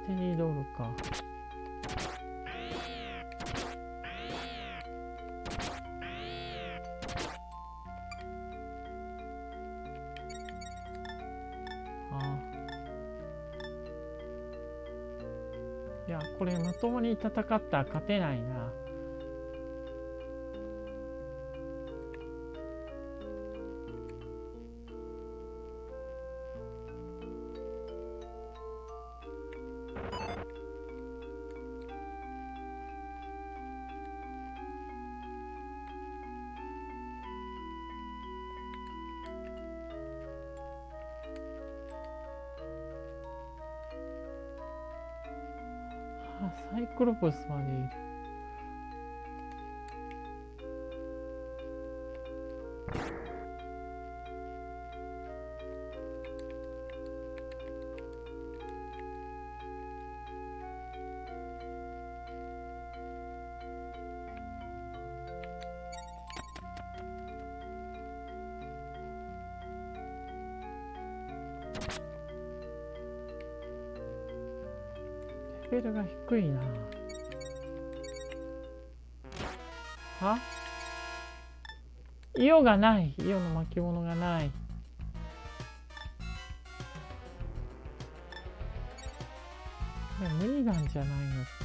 テリードールか。いや、これまともに戦ったら勝てないな。サイクロプスまでいる。レベルが低いな。は？イオがない。イオの巻物がない。いや、無理なんじゃないの。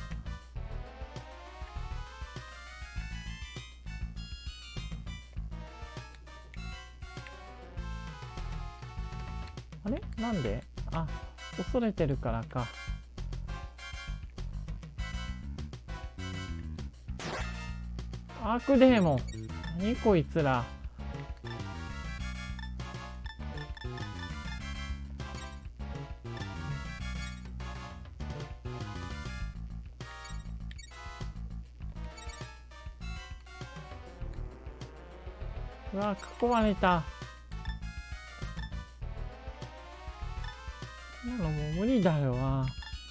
あれ？なんで？あ、恐れてるからか。アークデーモン。何こいつら。うわ、囲まれた。こんなのもう無理だよな。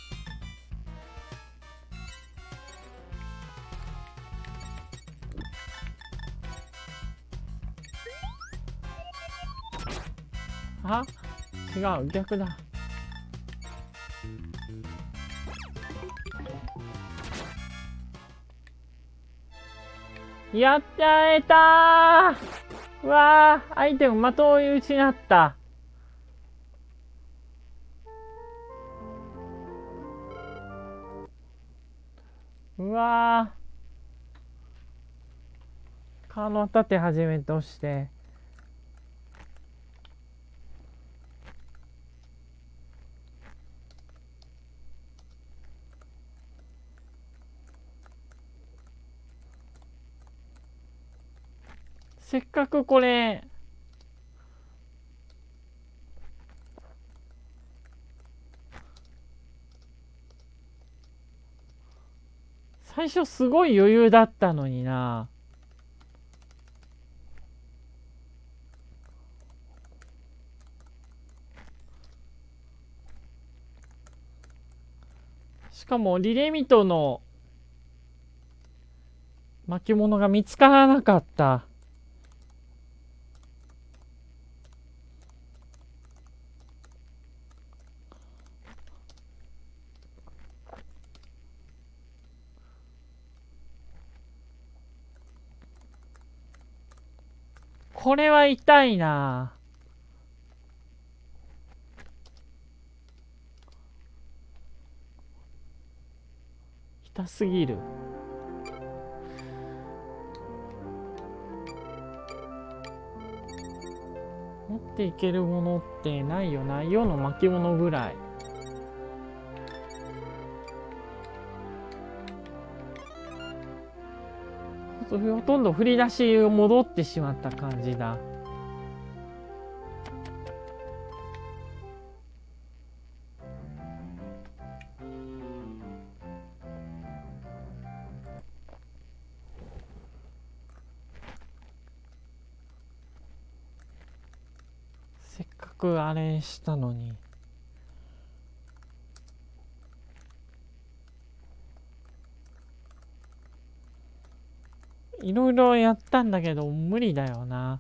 あ、違う、逆だ。やっちゃえたー。うわー、アイテム的を失った。うわー、川の盾はじめとしてせっかくこれ最初すごい余裕だったのにな。しかもリレミトの巻物が見つからなかった。これは痛いな。痛すぎる。持っていけるものってないよな。世の巻物ぐらい。ほとんど振り出し戻ってしまった感じだ。せっかくあれしたのに。いろいろやったんだけど無理だよな。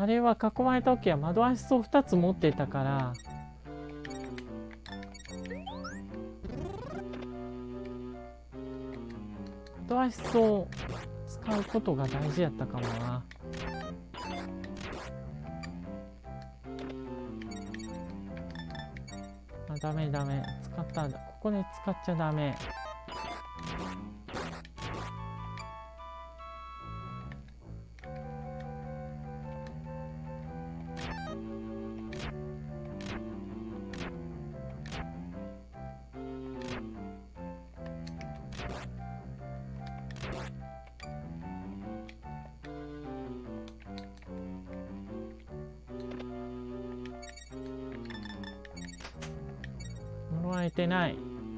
あれは囲まれた時は窓足を2つ持ってたから、窓足を使うことが大事やったかもな。あ、ダメダメ。使ったんだ。ここで使っちゃダメ。呪われてない。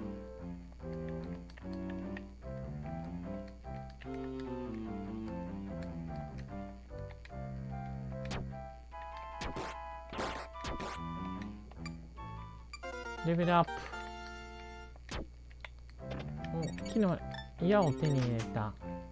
レベルアップ。お、木の矢を手に入れた。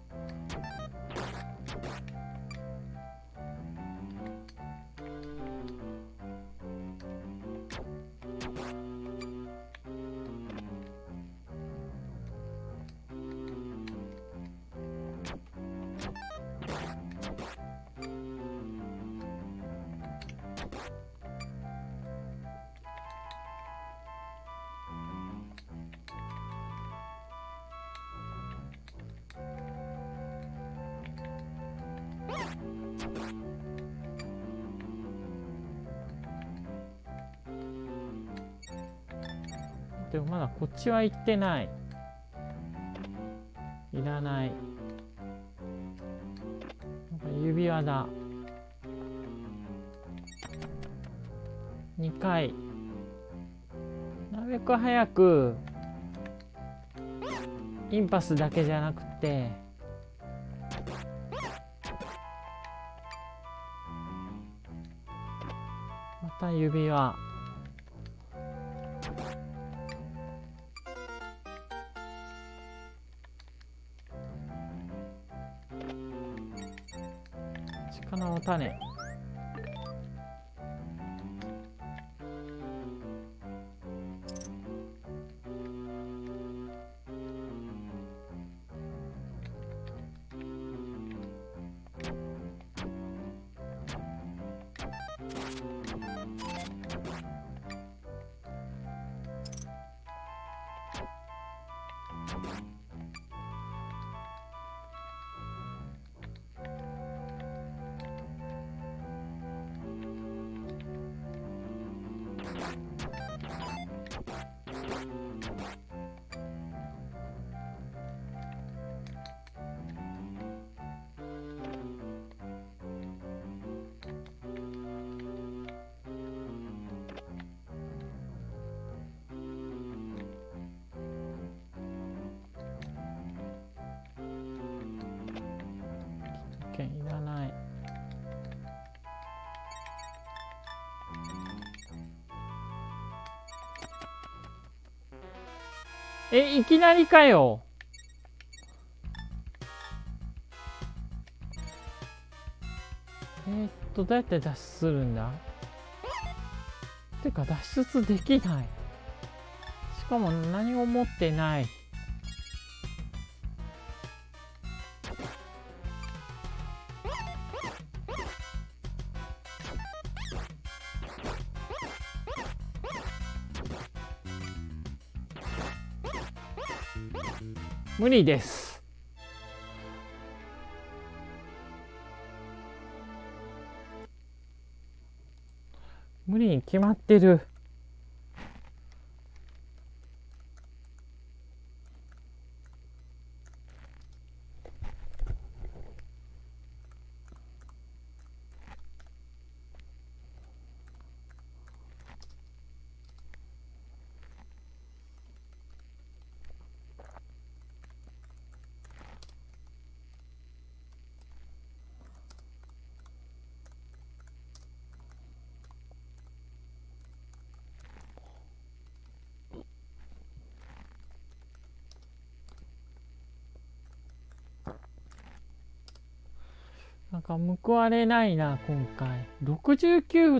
でもまだこっちは行ってない。いらない。なんか指輪だ。2回。なるべく早くインパスだけじゃなくてまた指輪。力の種。いらない。いきなりかよ。どうやって脱出するんだ。てか脱出できない。しかも何も持ってない。無理です。無理に決まってる。 なんか報われないな今回。69って。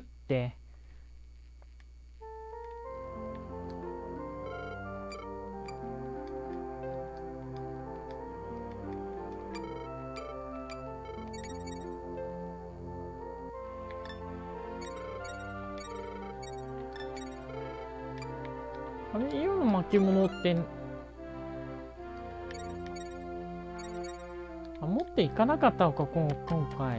あれ、イオの巻物って持っていかなかったのか今回。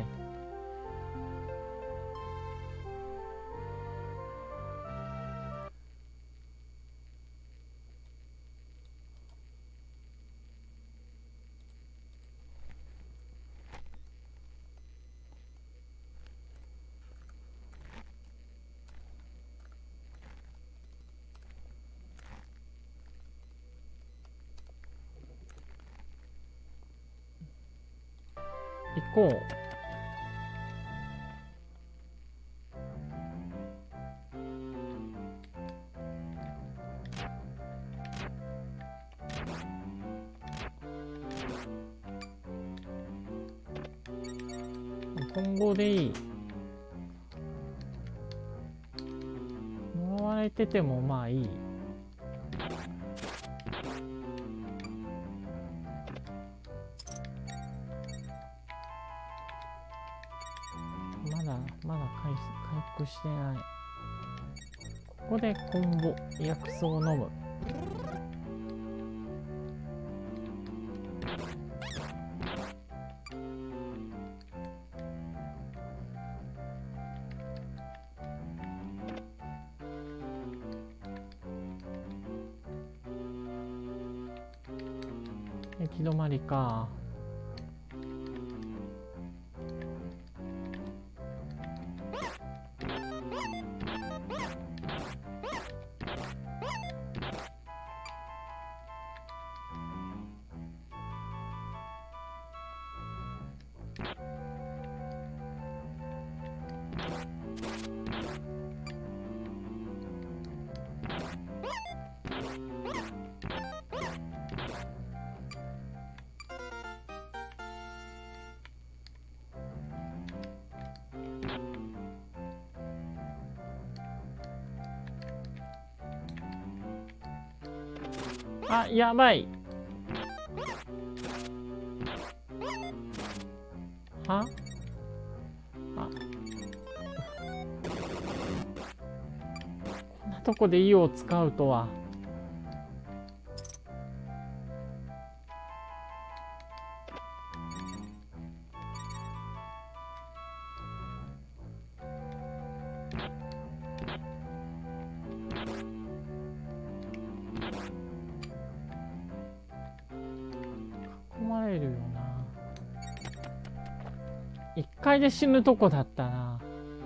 行こう。今後でいい。呪われててもまあいい。まだ回復してない。ここでコンボ薬草を飲む。行き止まりか。あ、やばい。は？あ、こんなとこでイオを使うとは。1回で死ぬとこだったな。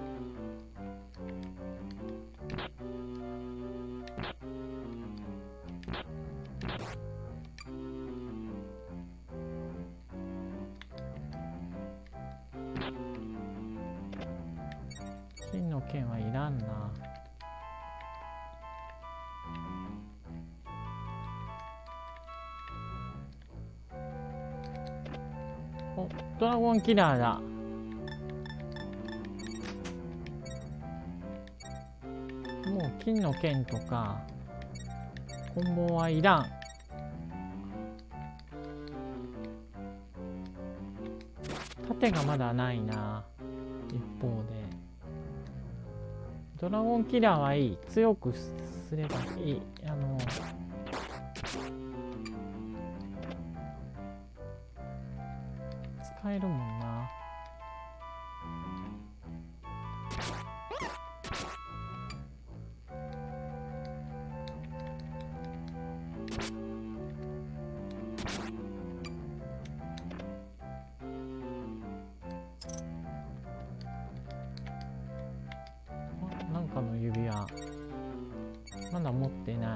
金の剣はいらんな。お、ドラゴンキラーだ。もう金の剣とかコンボはいらん。盾がまだないな。一方でドラゴンキラーはいい。強くすればいい。使えるもんな。なんかの指輪まだ持ってない。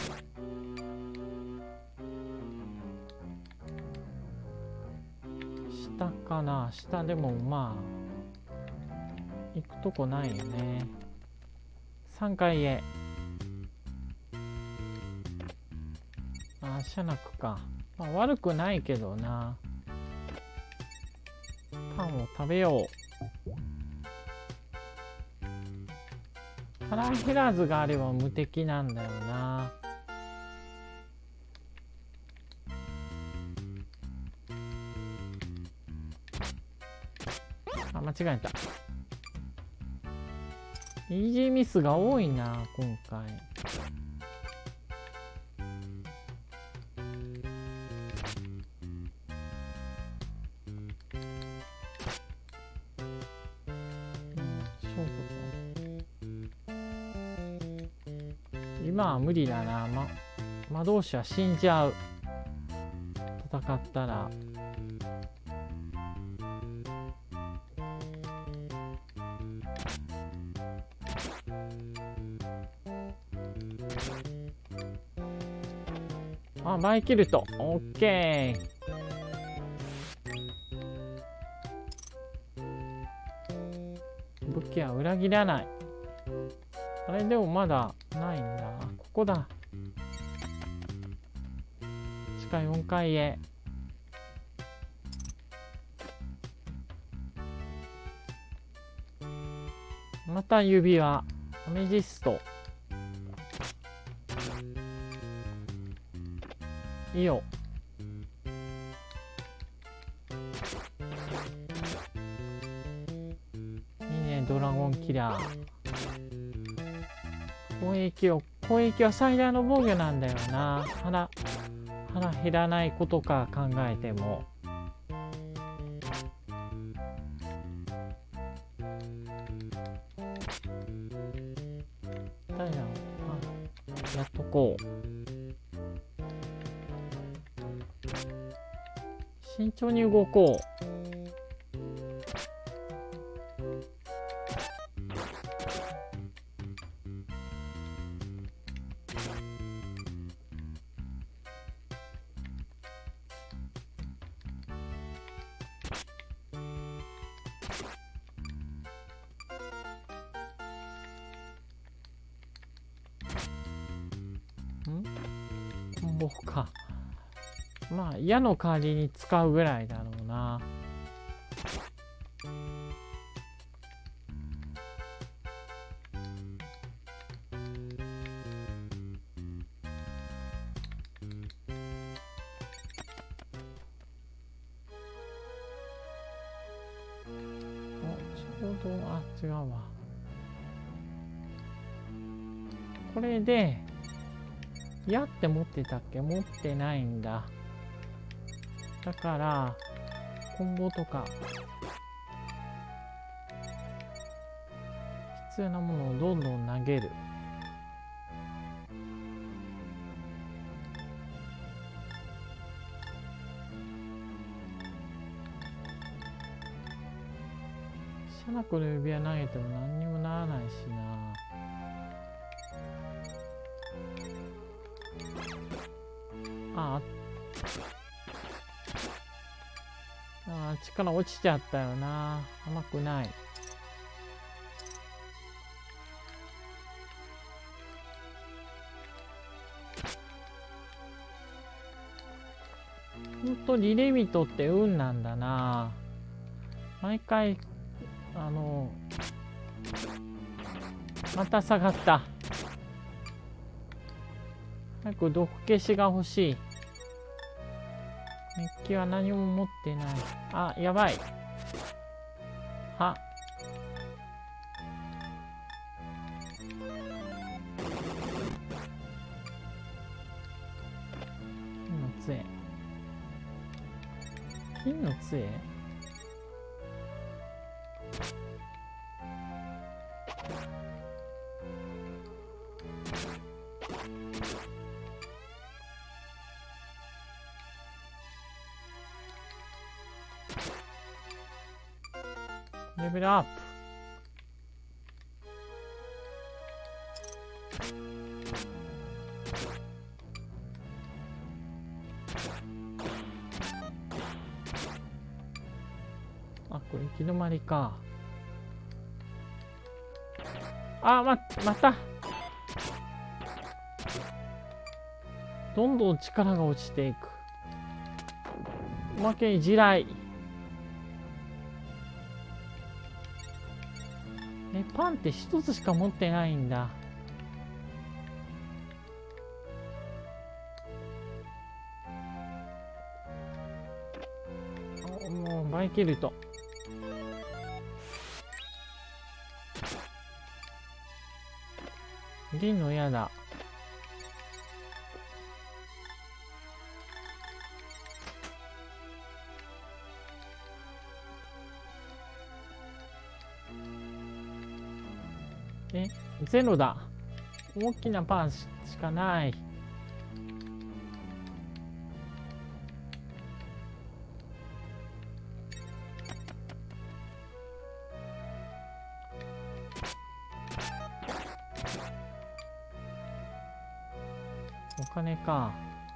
下かな。下でもまあ行くとこないよね。3階へ。あ、シャナクか。まあ悪くないけどな。 パンを食べよう。腹減らずがあれば無敵なんだよな。あ、間違えた。イージーミスが多いな今回。今は無理だな。魔導士は死んじゃう。戦ったら。あ、バイキルト。オッケー。武器は裏切らない。あれでもまだないんだ。ここだ。地下4階へ。また指輪。アメジスト。いいよ。いいね、ドラゴンキラー。攻撃は最大の防御なんだよな。腹減らないことか考えても。誰だろう。あ、やっとこう。慎重に動こう。棒か。まあ矢の代わりに使うぐらいだろうな。ちょうど違うわ。これで矢って持ってたっけ？持ってないんだ。だからコンボとか必要なものをどんどん投げる。シャナクの指輪投げても何にもならないしな。力落ちちゃったよな。甘くない。ほんとリレミトって運なんだな。毎回また下がった。早く毒消しが欲しい。メッキは何も持ってない。あ、やばい。は。金の杖。金の杖？レベルアップ。あ、これ行き止まりか。あ、また。どんどん力が落ちていく。おまけに地雷。 パンって一つしか持ってないんだ。もうバイケルト。銀の矢だ。ゼロだ。大きなパンしかない。お金か。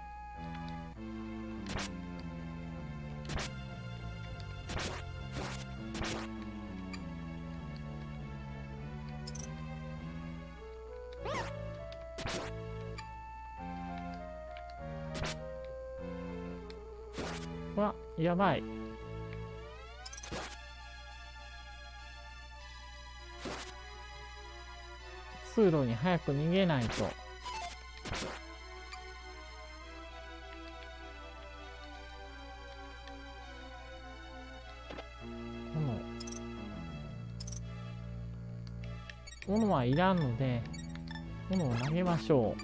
わ、やばい。通路に早く逃げないと。斧はいらんので、斧を投げましょう。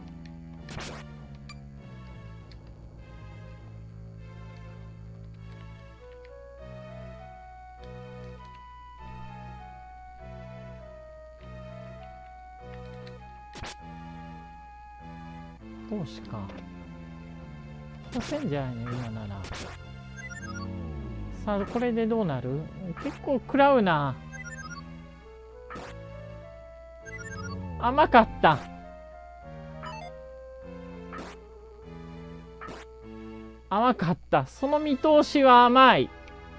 投資か。押せんじゃないの今なら。さあ、これでどうなる？結構食らうな。甘かった。甘かった。その見通しは甘い。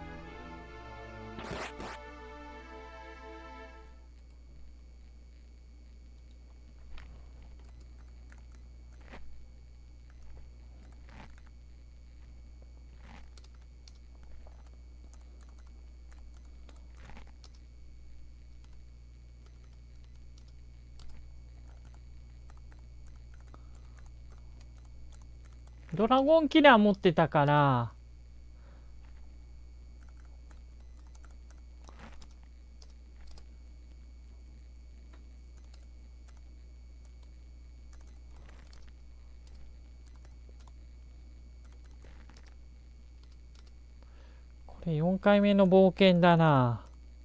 ドラゴンキラー持ってたから、これ4回目の冒険だな。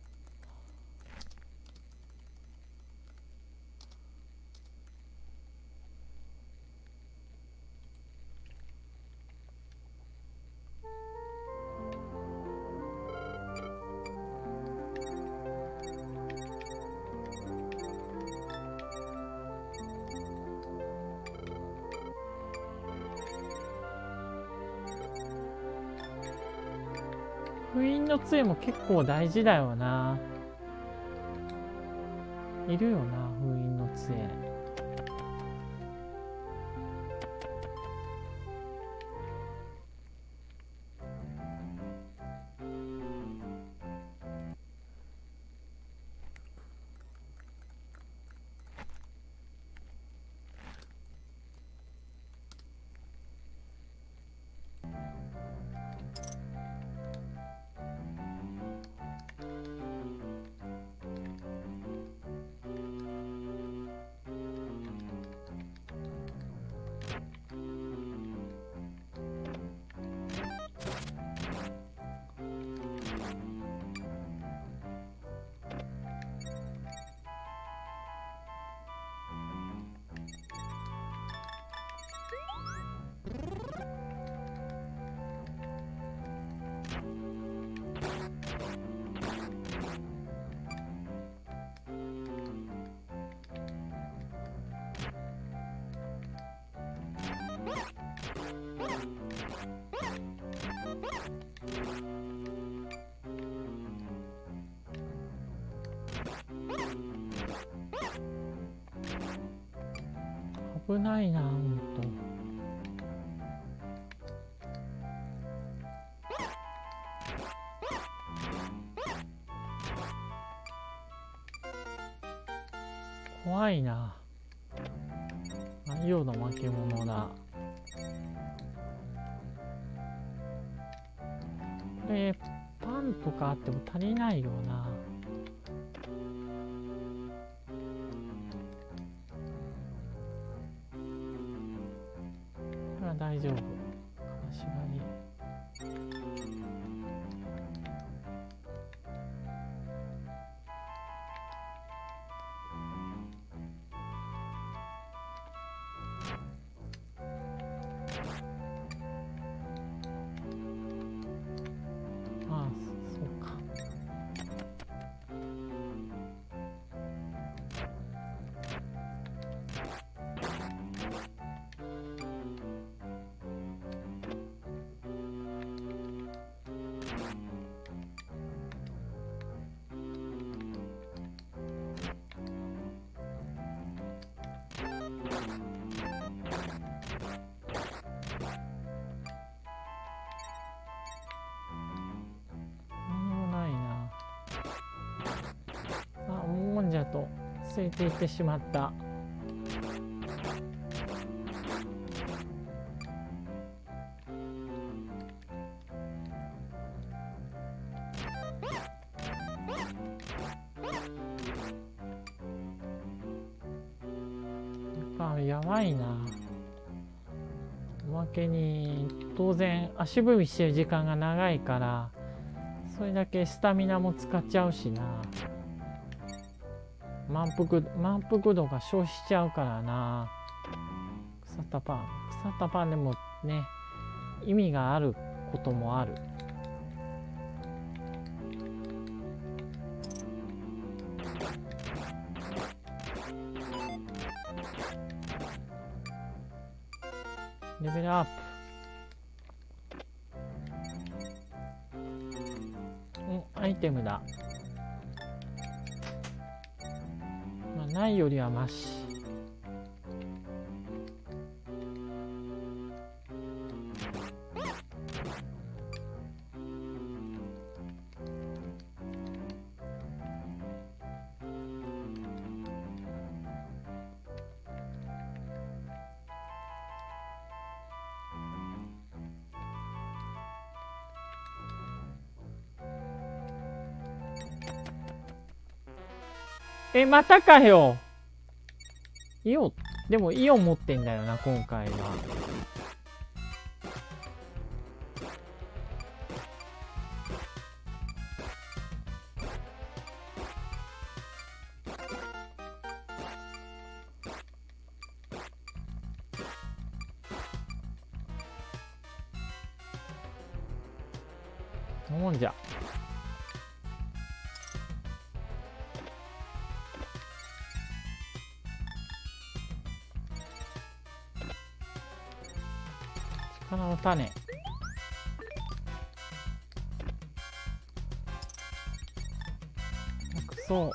封印の杖も結構大事だよな。いるよな、封印の杖。危ないな、ほんと。 怖いな。太陽の巻物だ。これパンとかあっても足りないよな。これは大丈夫。金縛り。ああ、そうか。何もないな。あ、もんじゃとついていってしまった。やばいな。おまけに当然足踏みしてる時間が長いからそれだけスタミナも使っちゃうしな。満腹度が消費しちゃうからな。腐ったパンでもね意味があることもある。レベルアップ。アイテムだ。まあ、ないよりはマシ。またかよ。でもイオン持ってんだよな、今回は。もんじゃ。力の種。薬草。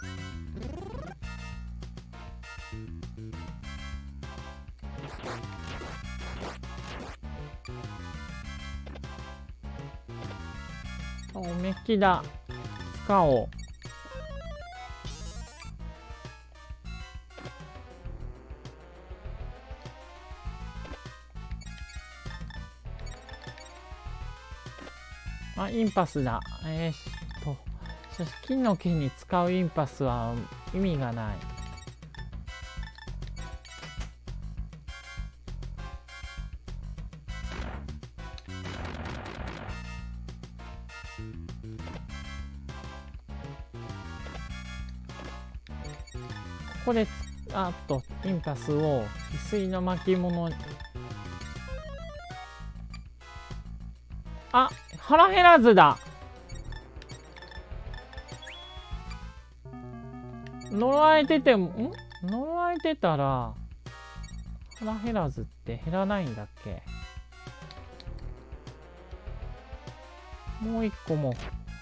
メッキだ。使おう。あ、インパスだ。しかし金の剣に使うインパスは意味がない。ここでインパスを翡翠の巻物に。あ、腹減らずだ。呪われてても、呪われてたら腹減らずって減らないんだっけ。もう一個も。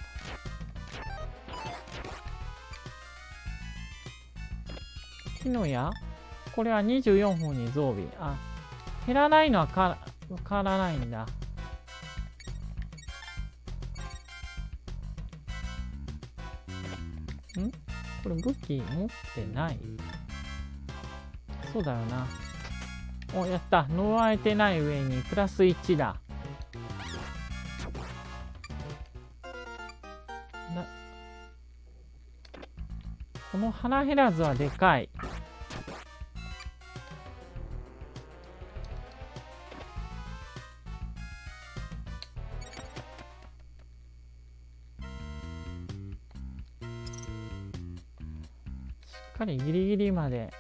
木の矢、これは24本に増備。あ、減らないのは変わらないんだ。これ武器持ってない。 そうだよな。お、やった。呪えてない上にプラス1だ。この腹減らずはでかい。しっかりギリギリまで。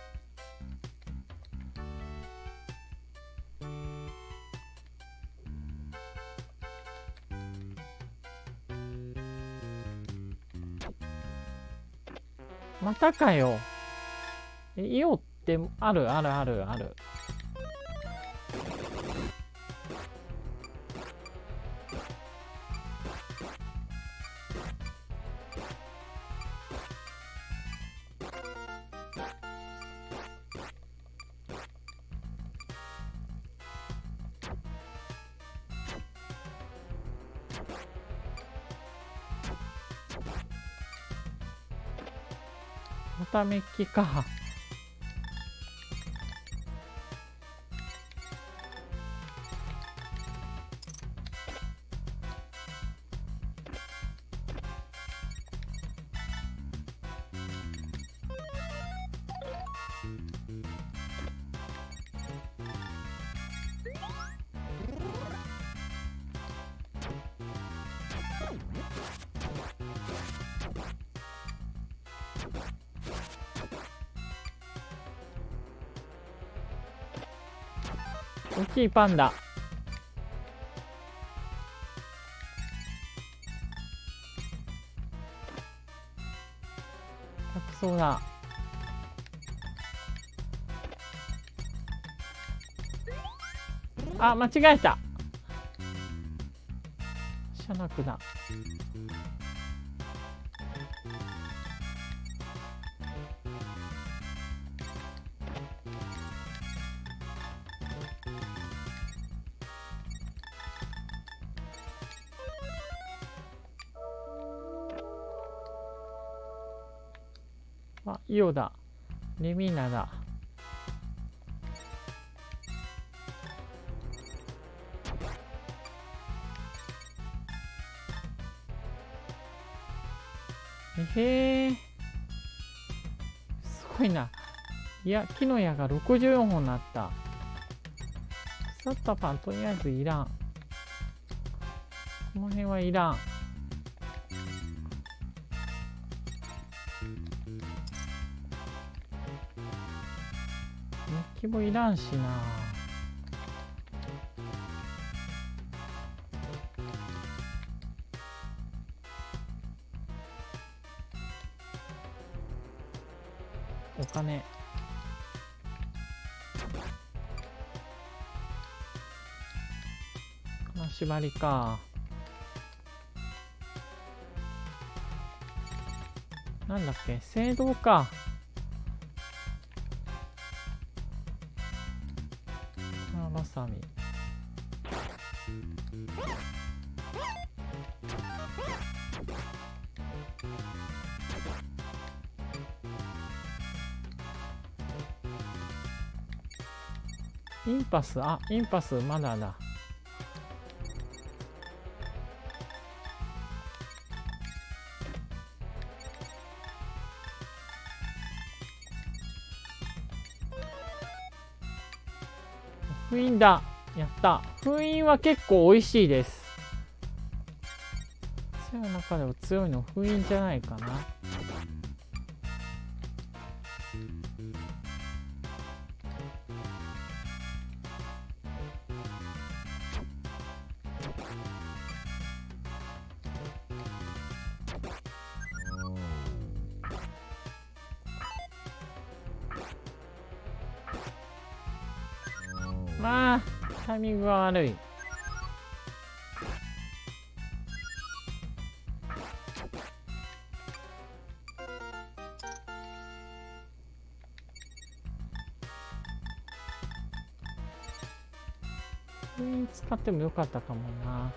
またかよ。イオってある。またメッキか。大きいパンダ。高そうだ。あ、間違えた。シャナクだ。あ、イオだ。レミーナだ。へえ。すごいな。いや、木の矢が64本になった。腐ったパン、とりあえずいらん。この辺はいらん。メッキもいらんしな。お金。金縛りか。なんだっけ、聖堂か。バサミ。インパス、あ、インパスまだだ。封印だ。やった。封印は結構美味しいです。強い中でも強いの封印じゃないかな。まあ、タイミングが悪い。封印使ってもよかったかもな。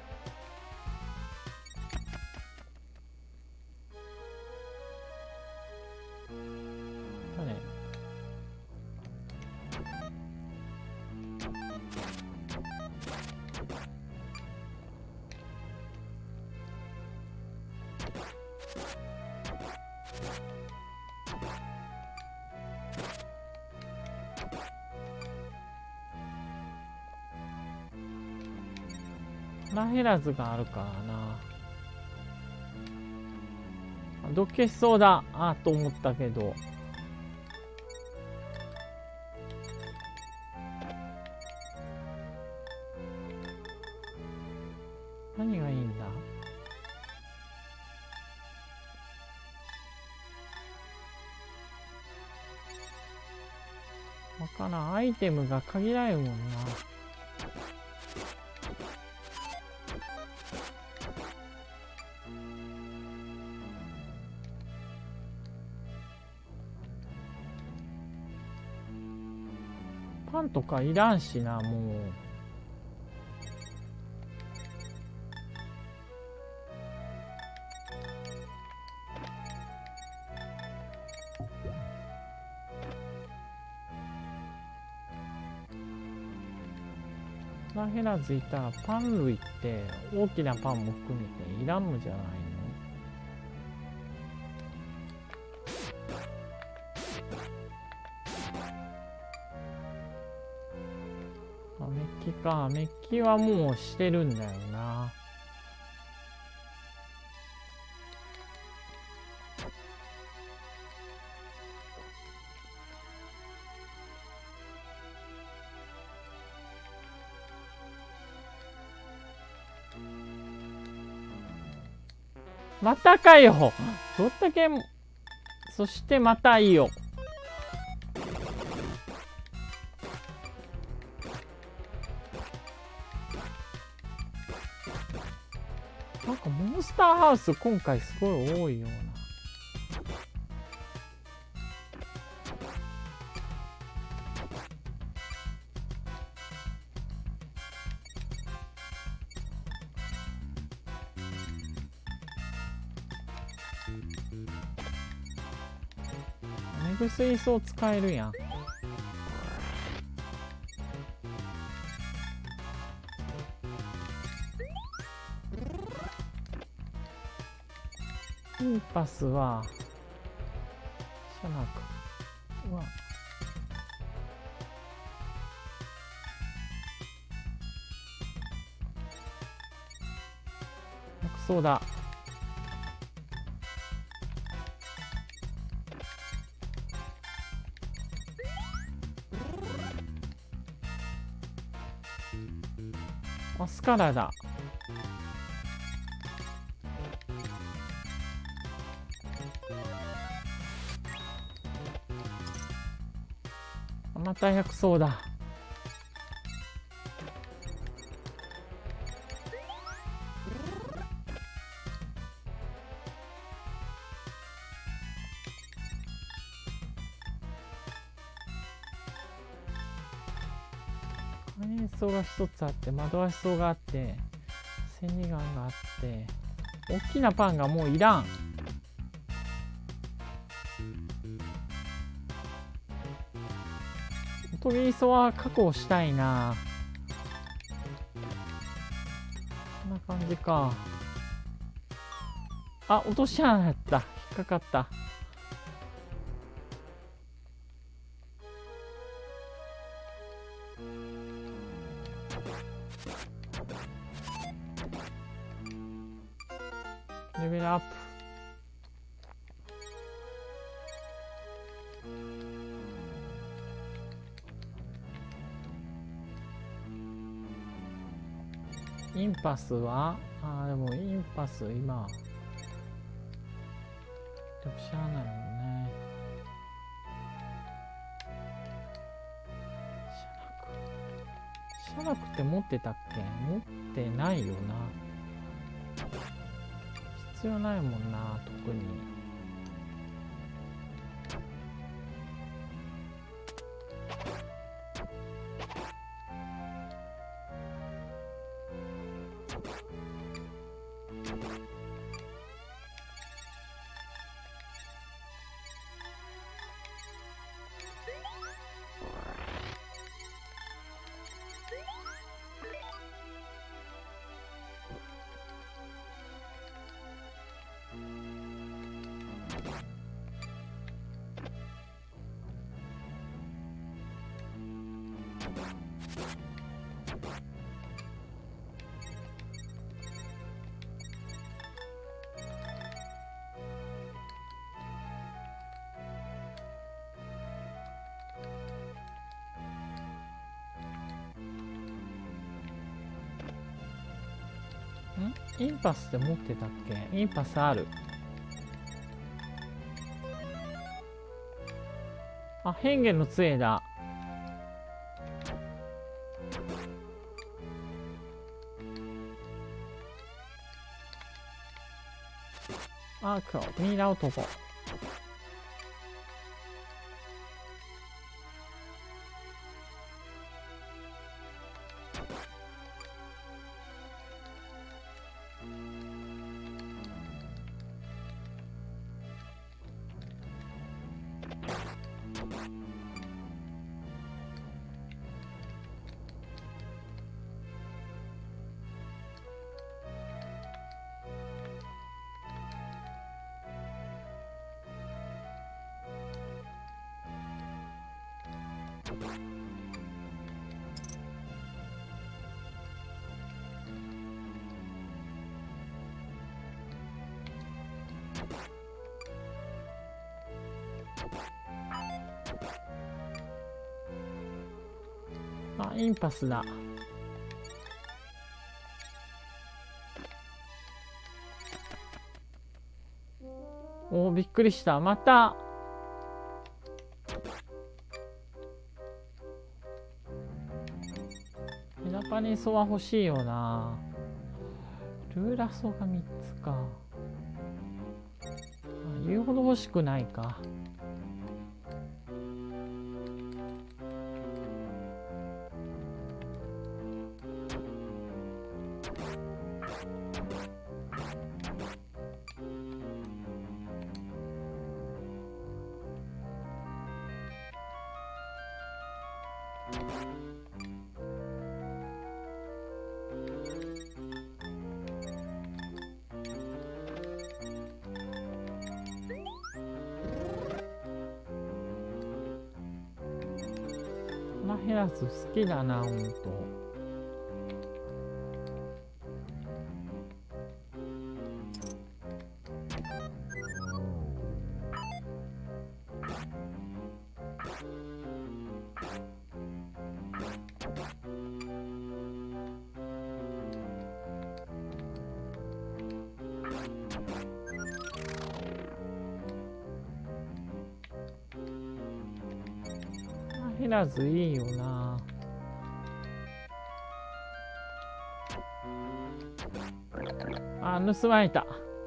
腹減らずがあるからな。どけしそうだと思ったけど。何がいいんだ。わからん。アイテムが限られるもんな。パンとかいらんしな、もう。腹減らずいたらパン類って大きなパンも含めていらんのじゃないの。メッキか。メッキはもうしてるんだよな。またかよ。どんだけ。そしてまたいいよ。なんかモンスターハウス今回すごい多いような。目薬そう使えるやん。インパスはシャナクはそうだ。マスカラだ。また薬草だ。火炎草が一つあって、窓足草があって、千里眼があって、大きなパンがもういらん。トゲ磯は確保したいな。こんな感じか。あ、落とし穴やった。引っかかった。レベルアップ。インパスはでもインパス今しゃあないもんね。シャラクって持ってたっけ。持ってないよな。必要ないもんな、特に。 インパスって持ってたっけ？インパスある。あ、変幻の杖だ。アークをミイラ男。あ、インパスだ。おー、びっくりした。また。ヘナパニソは欲しいよな。ルーラソが3つか。言うほど欲しくないか。マヘラス好きだな、ほんと。マヘラスいいよな。あ、盗まれた。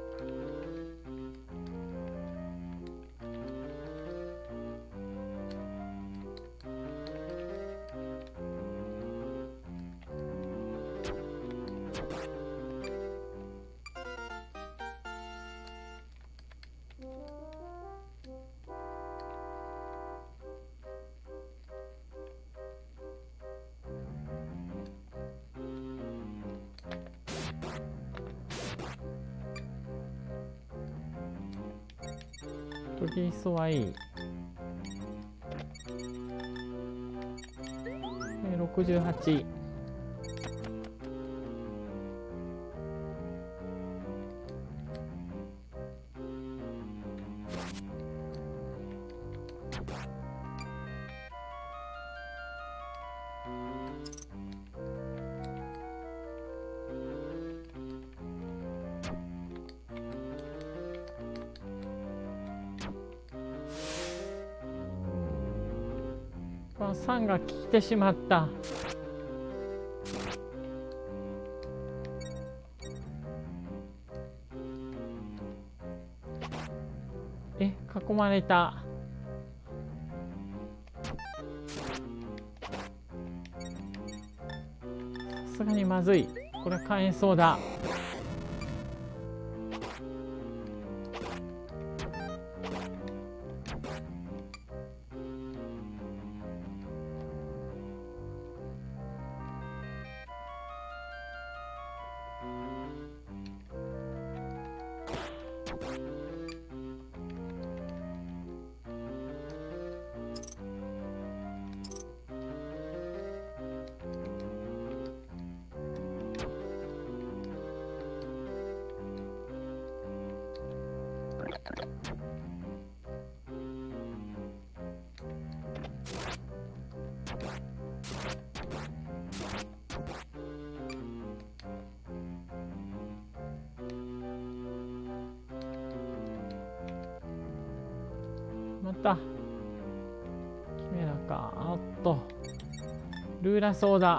トギソはいい。68。3が効いてしまった。囲まれた。さすがにまずい。これは買えそうだ。 。キメラか。おっと。ルーラソーダ。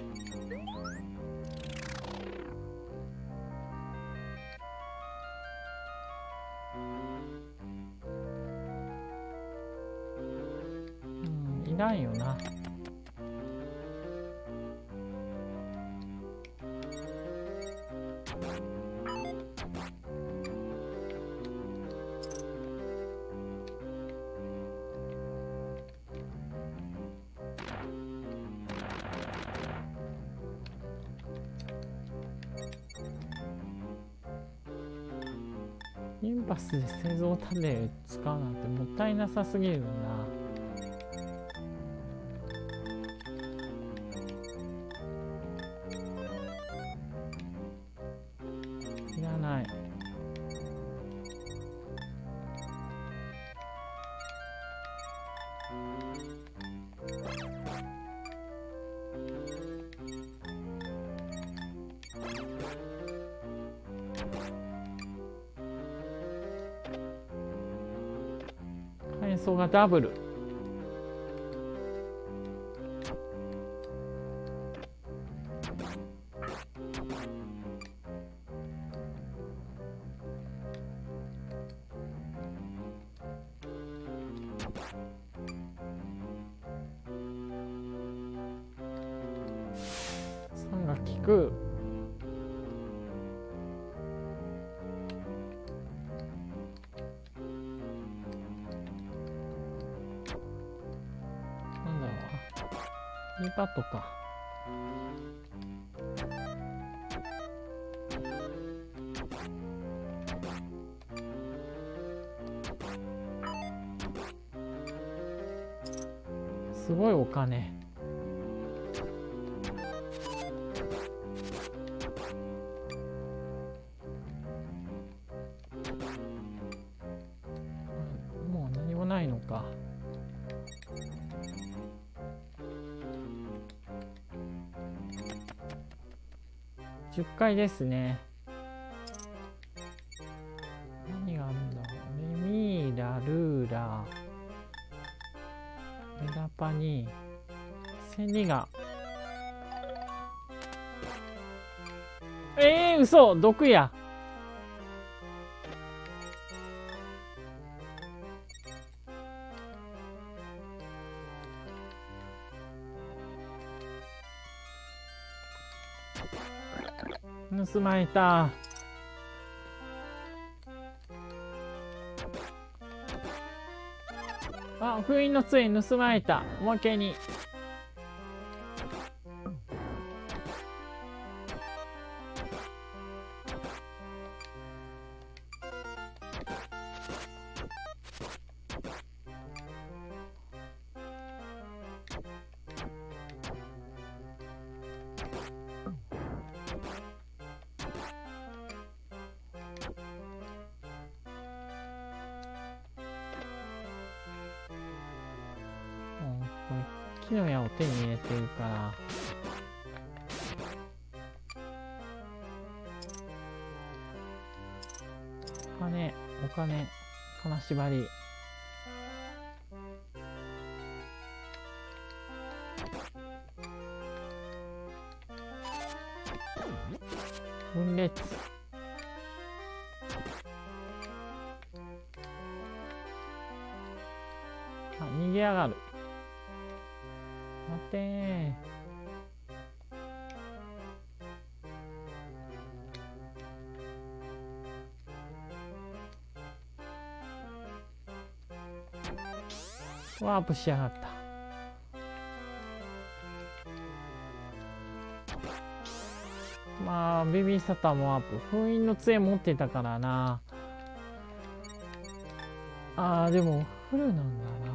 いらんよな。インパスで製造種使うなんてもったいなさすぎるな。いらない。海藻がダブル。3が効く。なんだろう。2パットか。すごいお金。もう何もないのか。10回ですね。何があるんだろう。レミーラ、ルーラ、メラパニ、千里眼。嘘、毒や。盗まれた。あ、封印の杖盗まれた。おまけに。これ木の矢を手に入れてるから。お金、金縛り。分裂。あ、逃げやがる。待てー。ワープしやがった。まあベビーサターもワープ。封印の杖持ってたからな。でもフルなんだ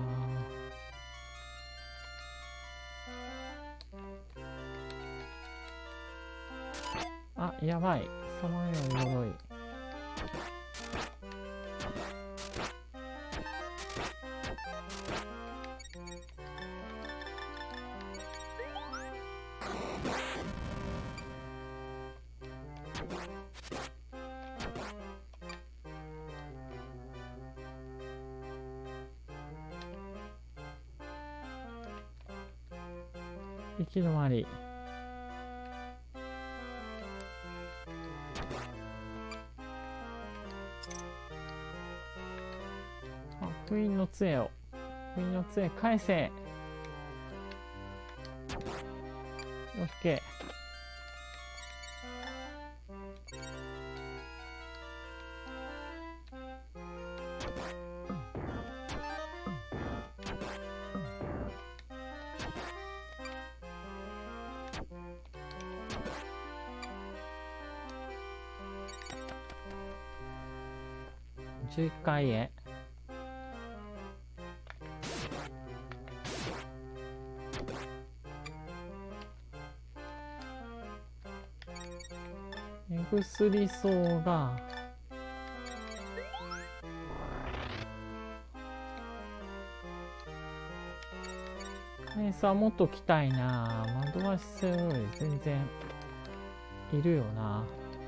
な。やばい。さまよう鎧。 行き止まり。あ、封印の杖を。封印の杖返せ。オッケー。11回へ。目薬草がエースはもっと来たいな。惑わしせより全然いるよな。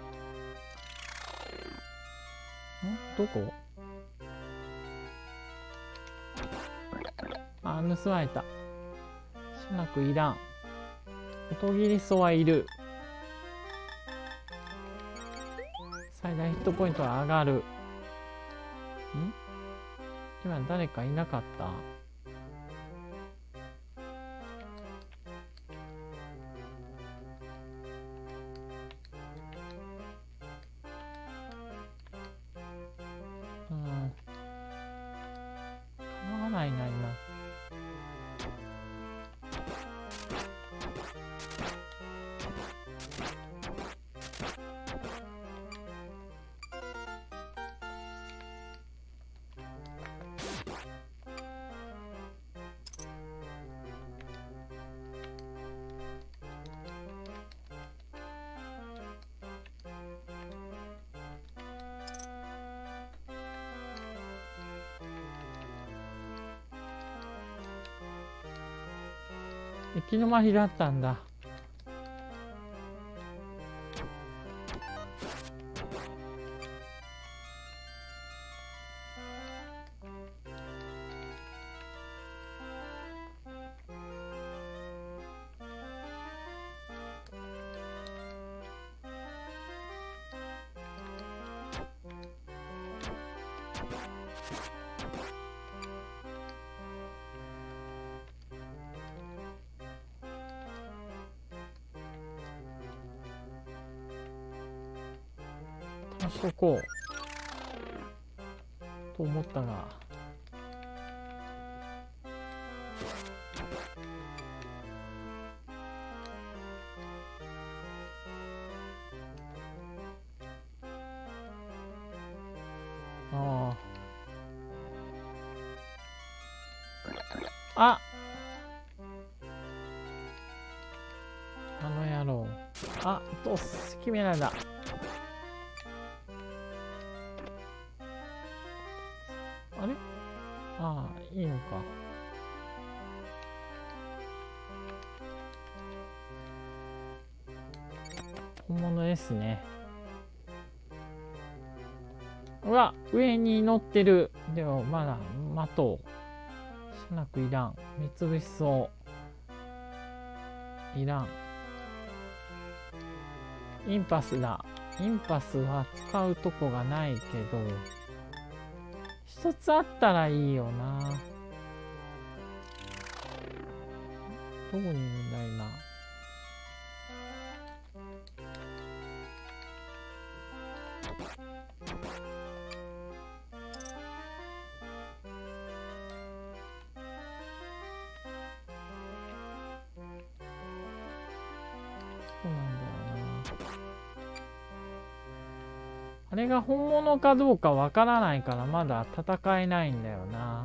どこ？あ、盗まれた。しなくいらん。音切り草はいる。最大ヒットポイントが上がる。今誰かいなかった？叶わないな今。行き止まりだったんだ。しとこうと思ったが、あの野郎。あ、どうす決められた。あれ、ああ、いいのか。本物ですね。うわ、上に乗ってる。でもまだ待とう。しなくいらん。三菱草いらん。インパスだ。インパスは使うとこがないけど、一つあったらいいよな。どこにいるんだ今。そうなんだよな。あれが本物かどうかわからないからまだ戦えないんだよな。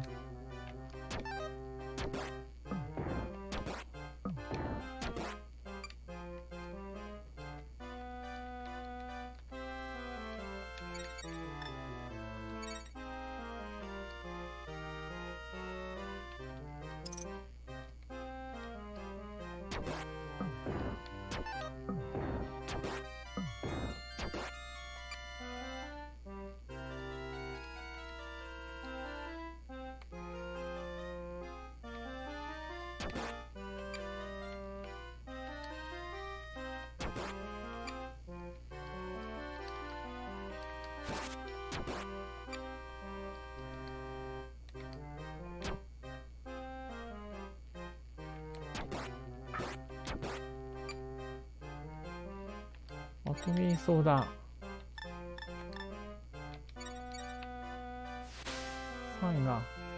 あ、飛びそうだ。3位が。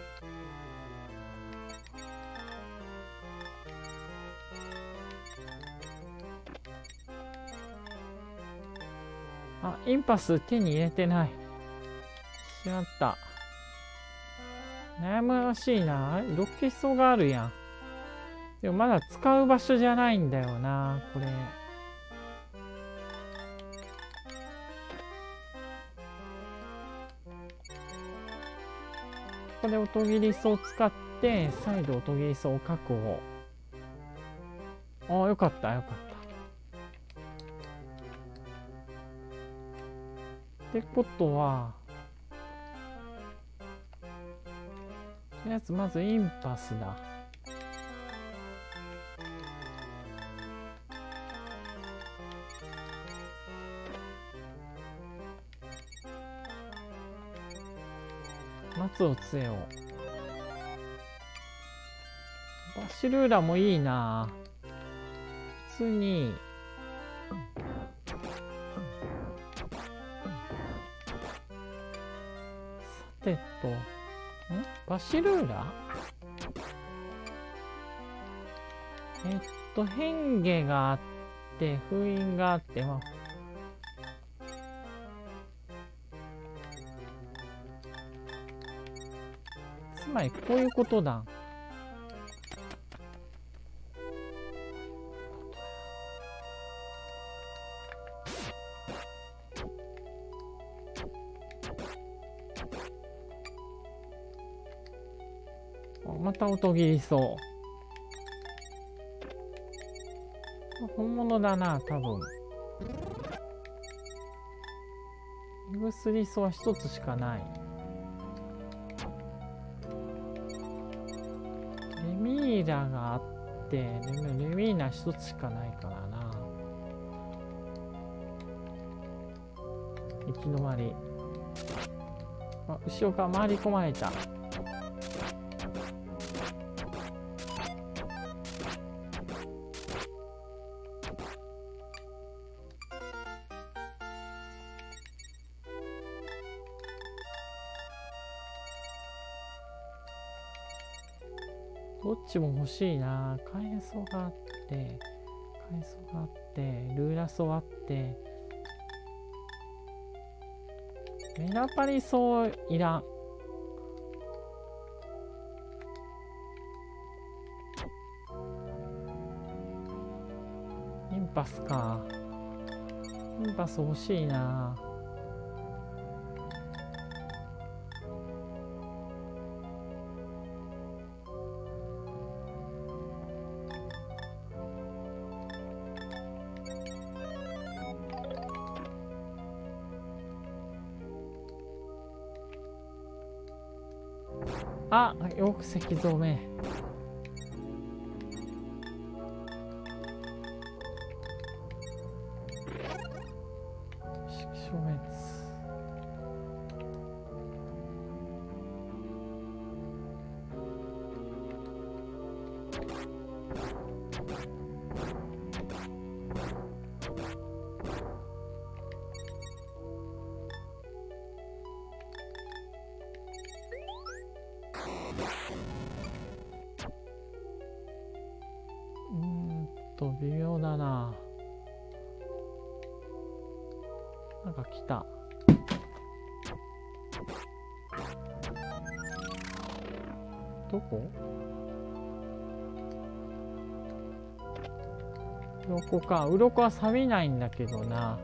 あ、インパス手に入れてない。しまった。悩ましいな。ロケソがあるやん。でもまだ使う場所じゃないんだよな、これ。ここで音切り層を使って、再度音切り層を確保。ああ、よかった、よかった。ってことは、とりあえずまずインパスだ。松を杖を。バシルーラもいいな。普通に。さてと。バシルーラ？変化があって、封印があって、まあ、つまりこういうことだ。また音切りそう。本物だな、多分。胃薬層は一つしかない。レミーラがあって、レミーナ一つしかないからな。行き止まり。あ、後ろから回り込まれた。どっちも欲しいな。海藻があって、ルーラソあって、メラパリソいらん。インパスか。インパス欲しいな。あ、よく石像め。消滅。微妙だな。なんか来た。どこ？鱗か。鱗は錆びないんだけどな。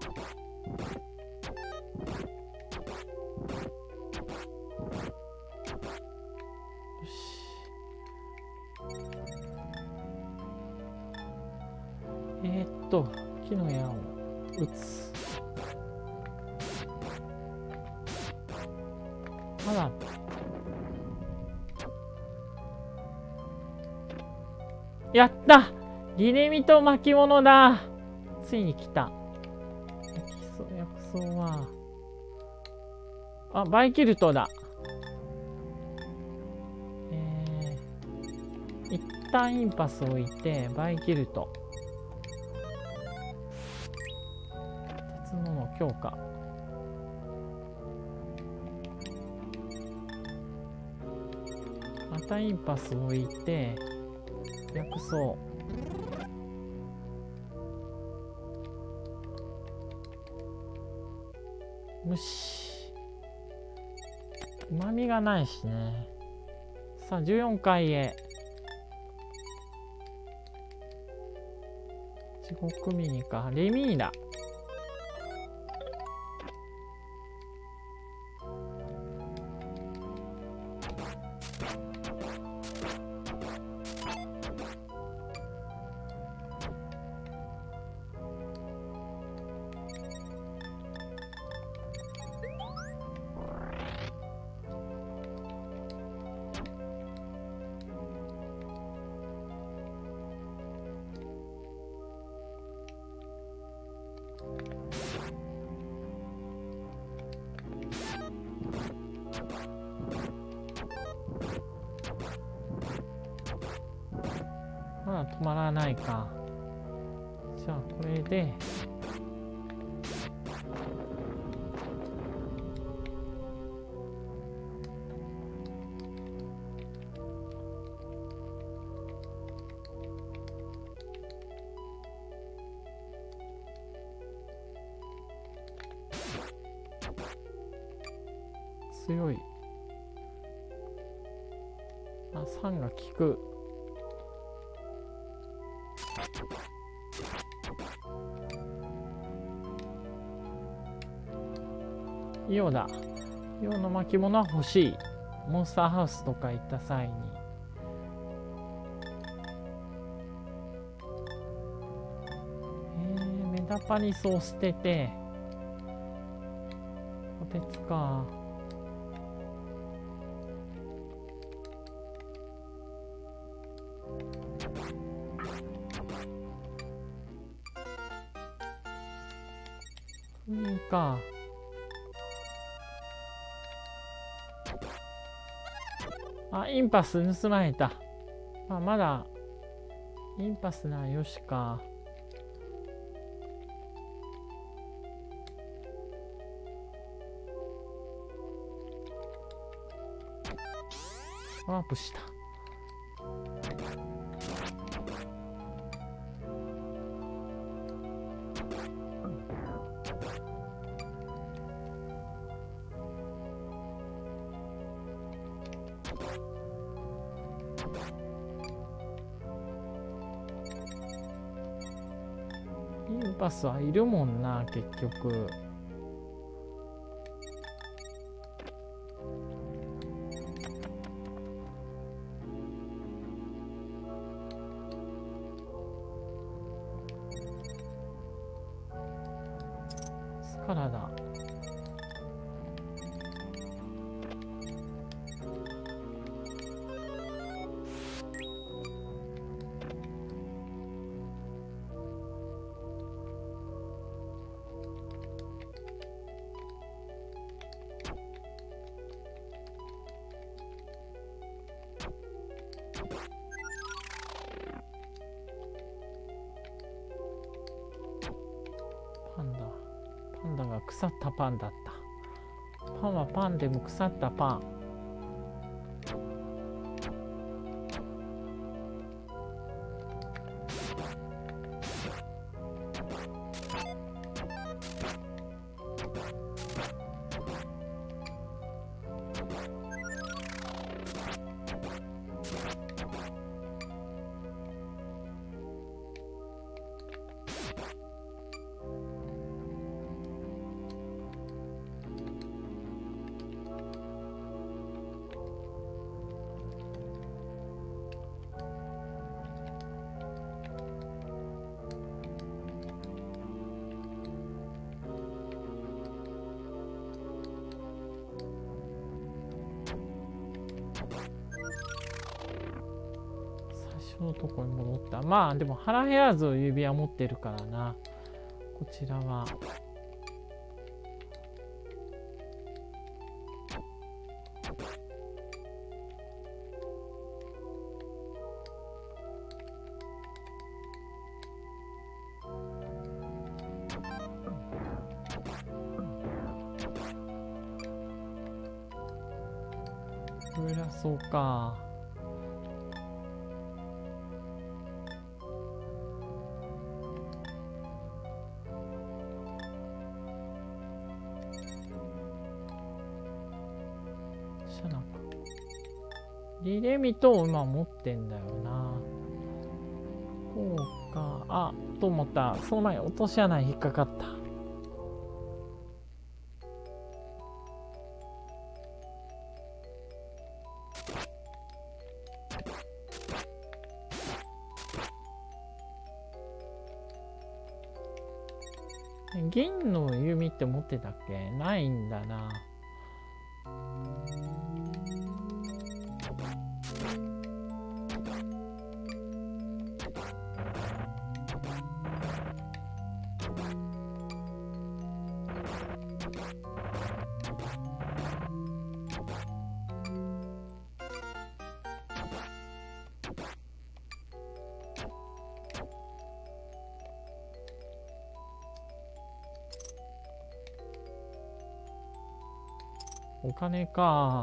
木の矢を撃つ。あら。やった、リネミと巻物だ。ついに来た。薬草は。あ、バイキルトだ。一旦インパスを置いて、バイキルト。鉄の強化。またインパスを置いて、薬草。虫。うまみがないしね。さあ、14階へ。地獄ミニか。レミーナ。まだ止まらないか。じゃあこれで強い。あ、3が効く。イオだ。イオの巻物は欲しい。モンスターハウスとか行った際に。メダパニスを捨てて、こてつか。か。あ、インパス盗まれた。あ、まだインパスならよしか。ワープした。インパスはいるもんな、結局。スカラだ。パンダが腐ったパンだった。パンはパンでも腐ったパン。 初のとこに戻った。まあでも腹減らず指輪持ってるからな。こちらはそうか。シャナか。リレミと今持ってんだよな。こうか。あ、と思った。その前落とし穴に引っかかった。銀の弓って持ってたっけ？ないんだな。お金か。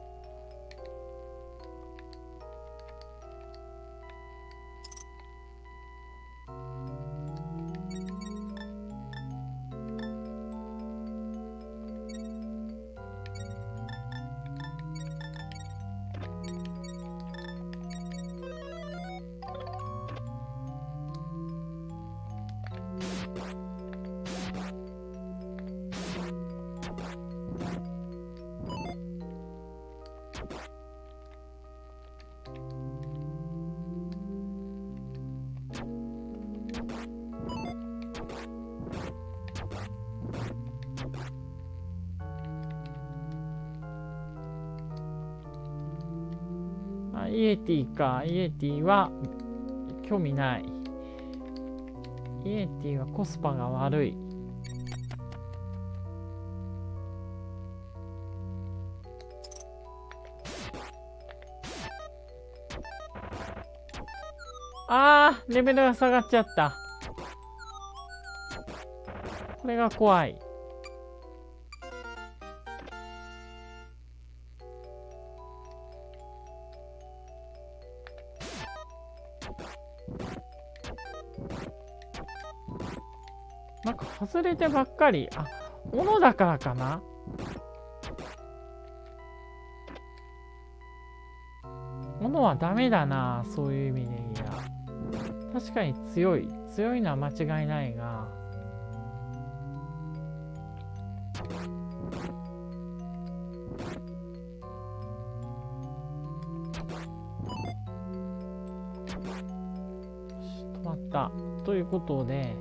イエティか。イエティは興味ない。イエティはコスパが悪い。あー、レベルが下がっちゃった。これが怖い。なんか外れてばっかり。あ、斧だからかな。斧はダメだな、そういう意味でいや。確かに強い。強いのは間違いないが。止まった。ということで、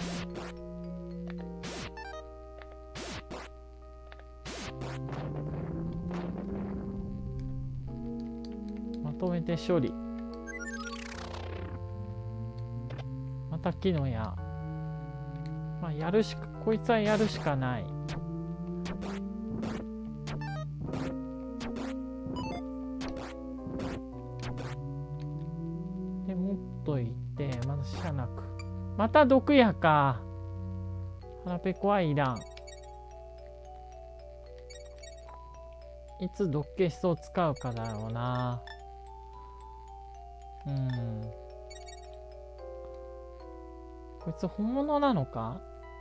まとめて処理。また木の矢。まあ、やるしか、こいつはやるしかない。で、持っといて、まだしゃなく。また毒矢か。腹ペコはいらん。いつ毒消しを使うかだろうな。こいつ本物なのか？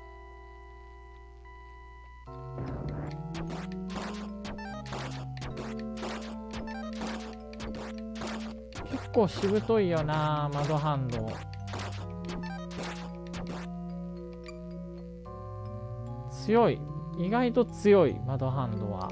結構しぶといよな、窓ハンド。強い。意外と強い、窓ハンドは。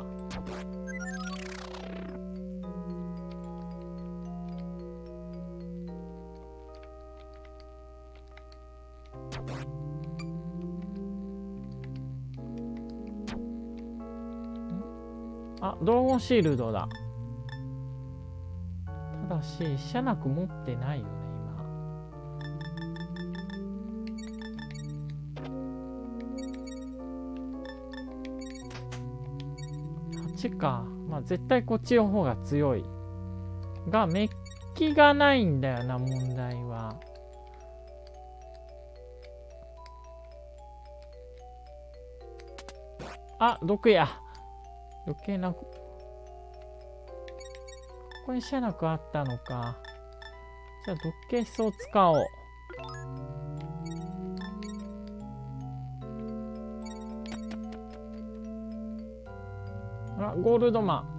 あ、ドラゴンシールドだ。ただし、シャナク持ってないよね、今。8か。まあ絶対こっちの方が強い。が、メッキがないんだよな、問題は。あ、毒や。余計な。ここにシャナクあったのか。じゃあ、毒消しを使おう。あ、ゴールドマン。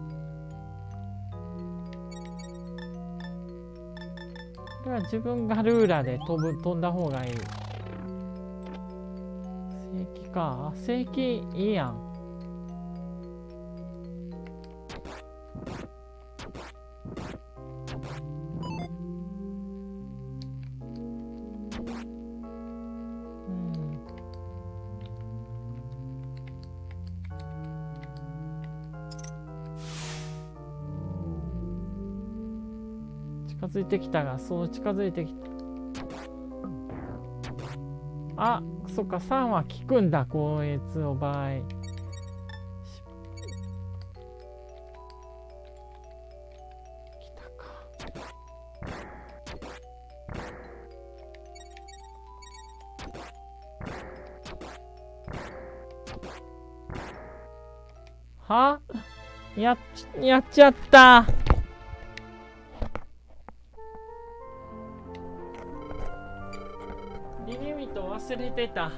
これは自分がルーラで飛んだ方がいい。正規か。正規いいやん。近づいてきたが、そう近づいてきた。あ、そっか、3は効くんだ、光悦の場合。来たか。は？やっちゃった。リリミット忘れてた。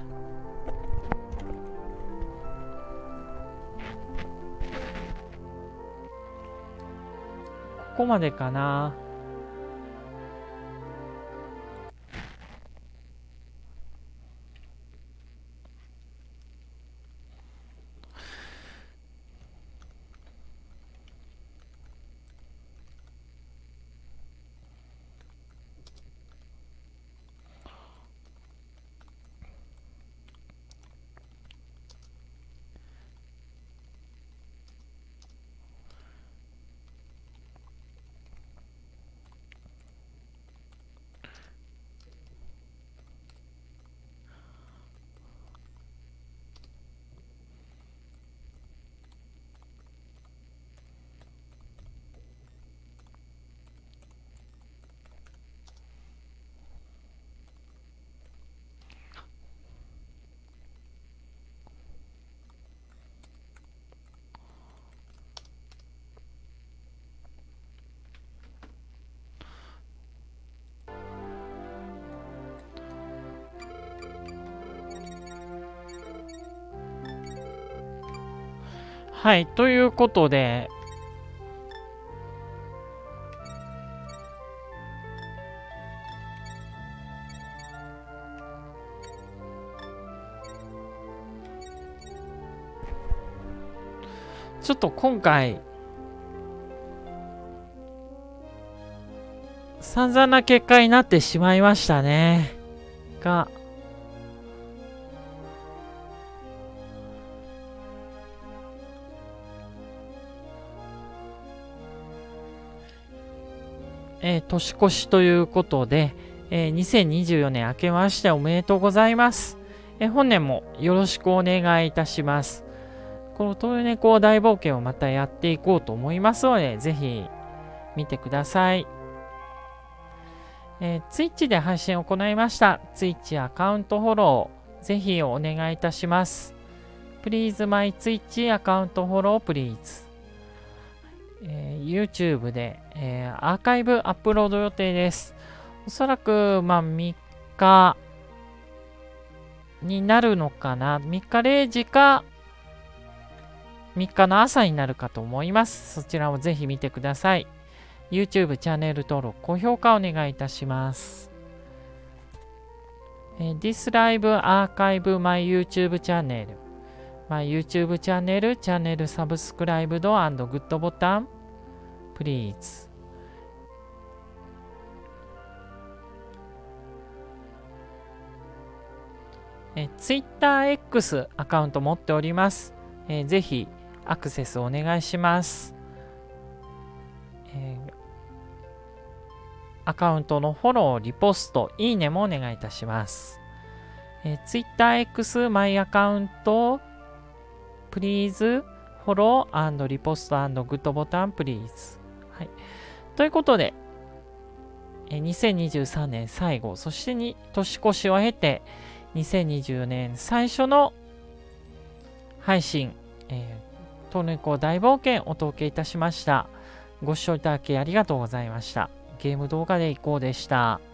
ここまでかな。はい、ということで、ちょっと今回、散々な結果になってしまいましたね。が、年越しということで、2024年明けましておめでとうございます。本年もよろしくお願いいたします。このトルネコ大冒険をまたやっていこうと思いますので、ぜひ見てください。Twitch で配信を行いました。Twitch アカウントフォロー、ぜひお願いいたします。Please my Twitch アカウントフォロー Please。YouTube で、アーカイブアップロード予定です。おそらく、3日になるのかな。3日0時か、3日の朝になるかと思います。そちらもぜひ見てください。YouTube チャンネル登録、高評価お願いいたします。This Live Archive My YouTube チャンネル。YouTube チャンネルサブスクライブド&グッドボタン Please。TwitterX アカウント持っております。ぜひアクセスお願いします。 アカウントのフォロー、リポスト、いいねもお願いいたします。TwitterX マイアカウント、Please フォロー&リポスト&グッドボタン Please。はい。ということで、2023年最後、そして年越しを経て、2024年最初の配信、トルネコ大冒険お届けいたしました。ご視聴いただきありがとうございました。ゲーム動画でいこうでした。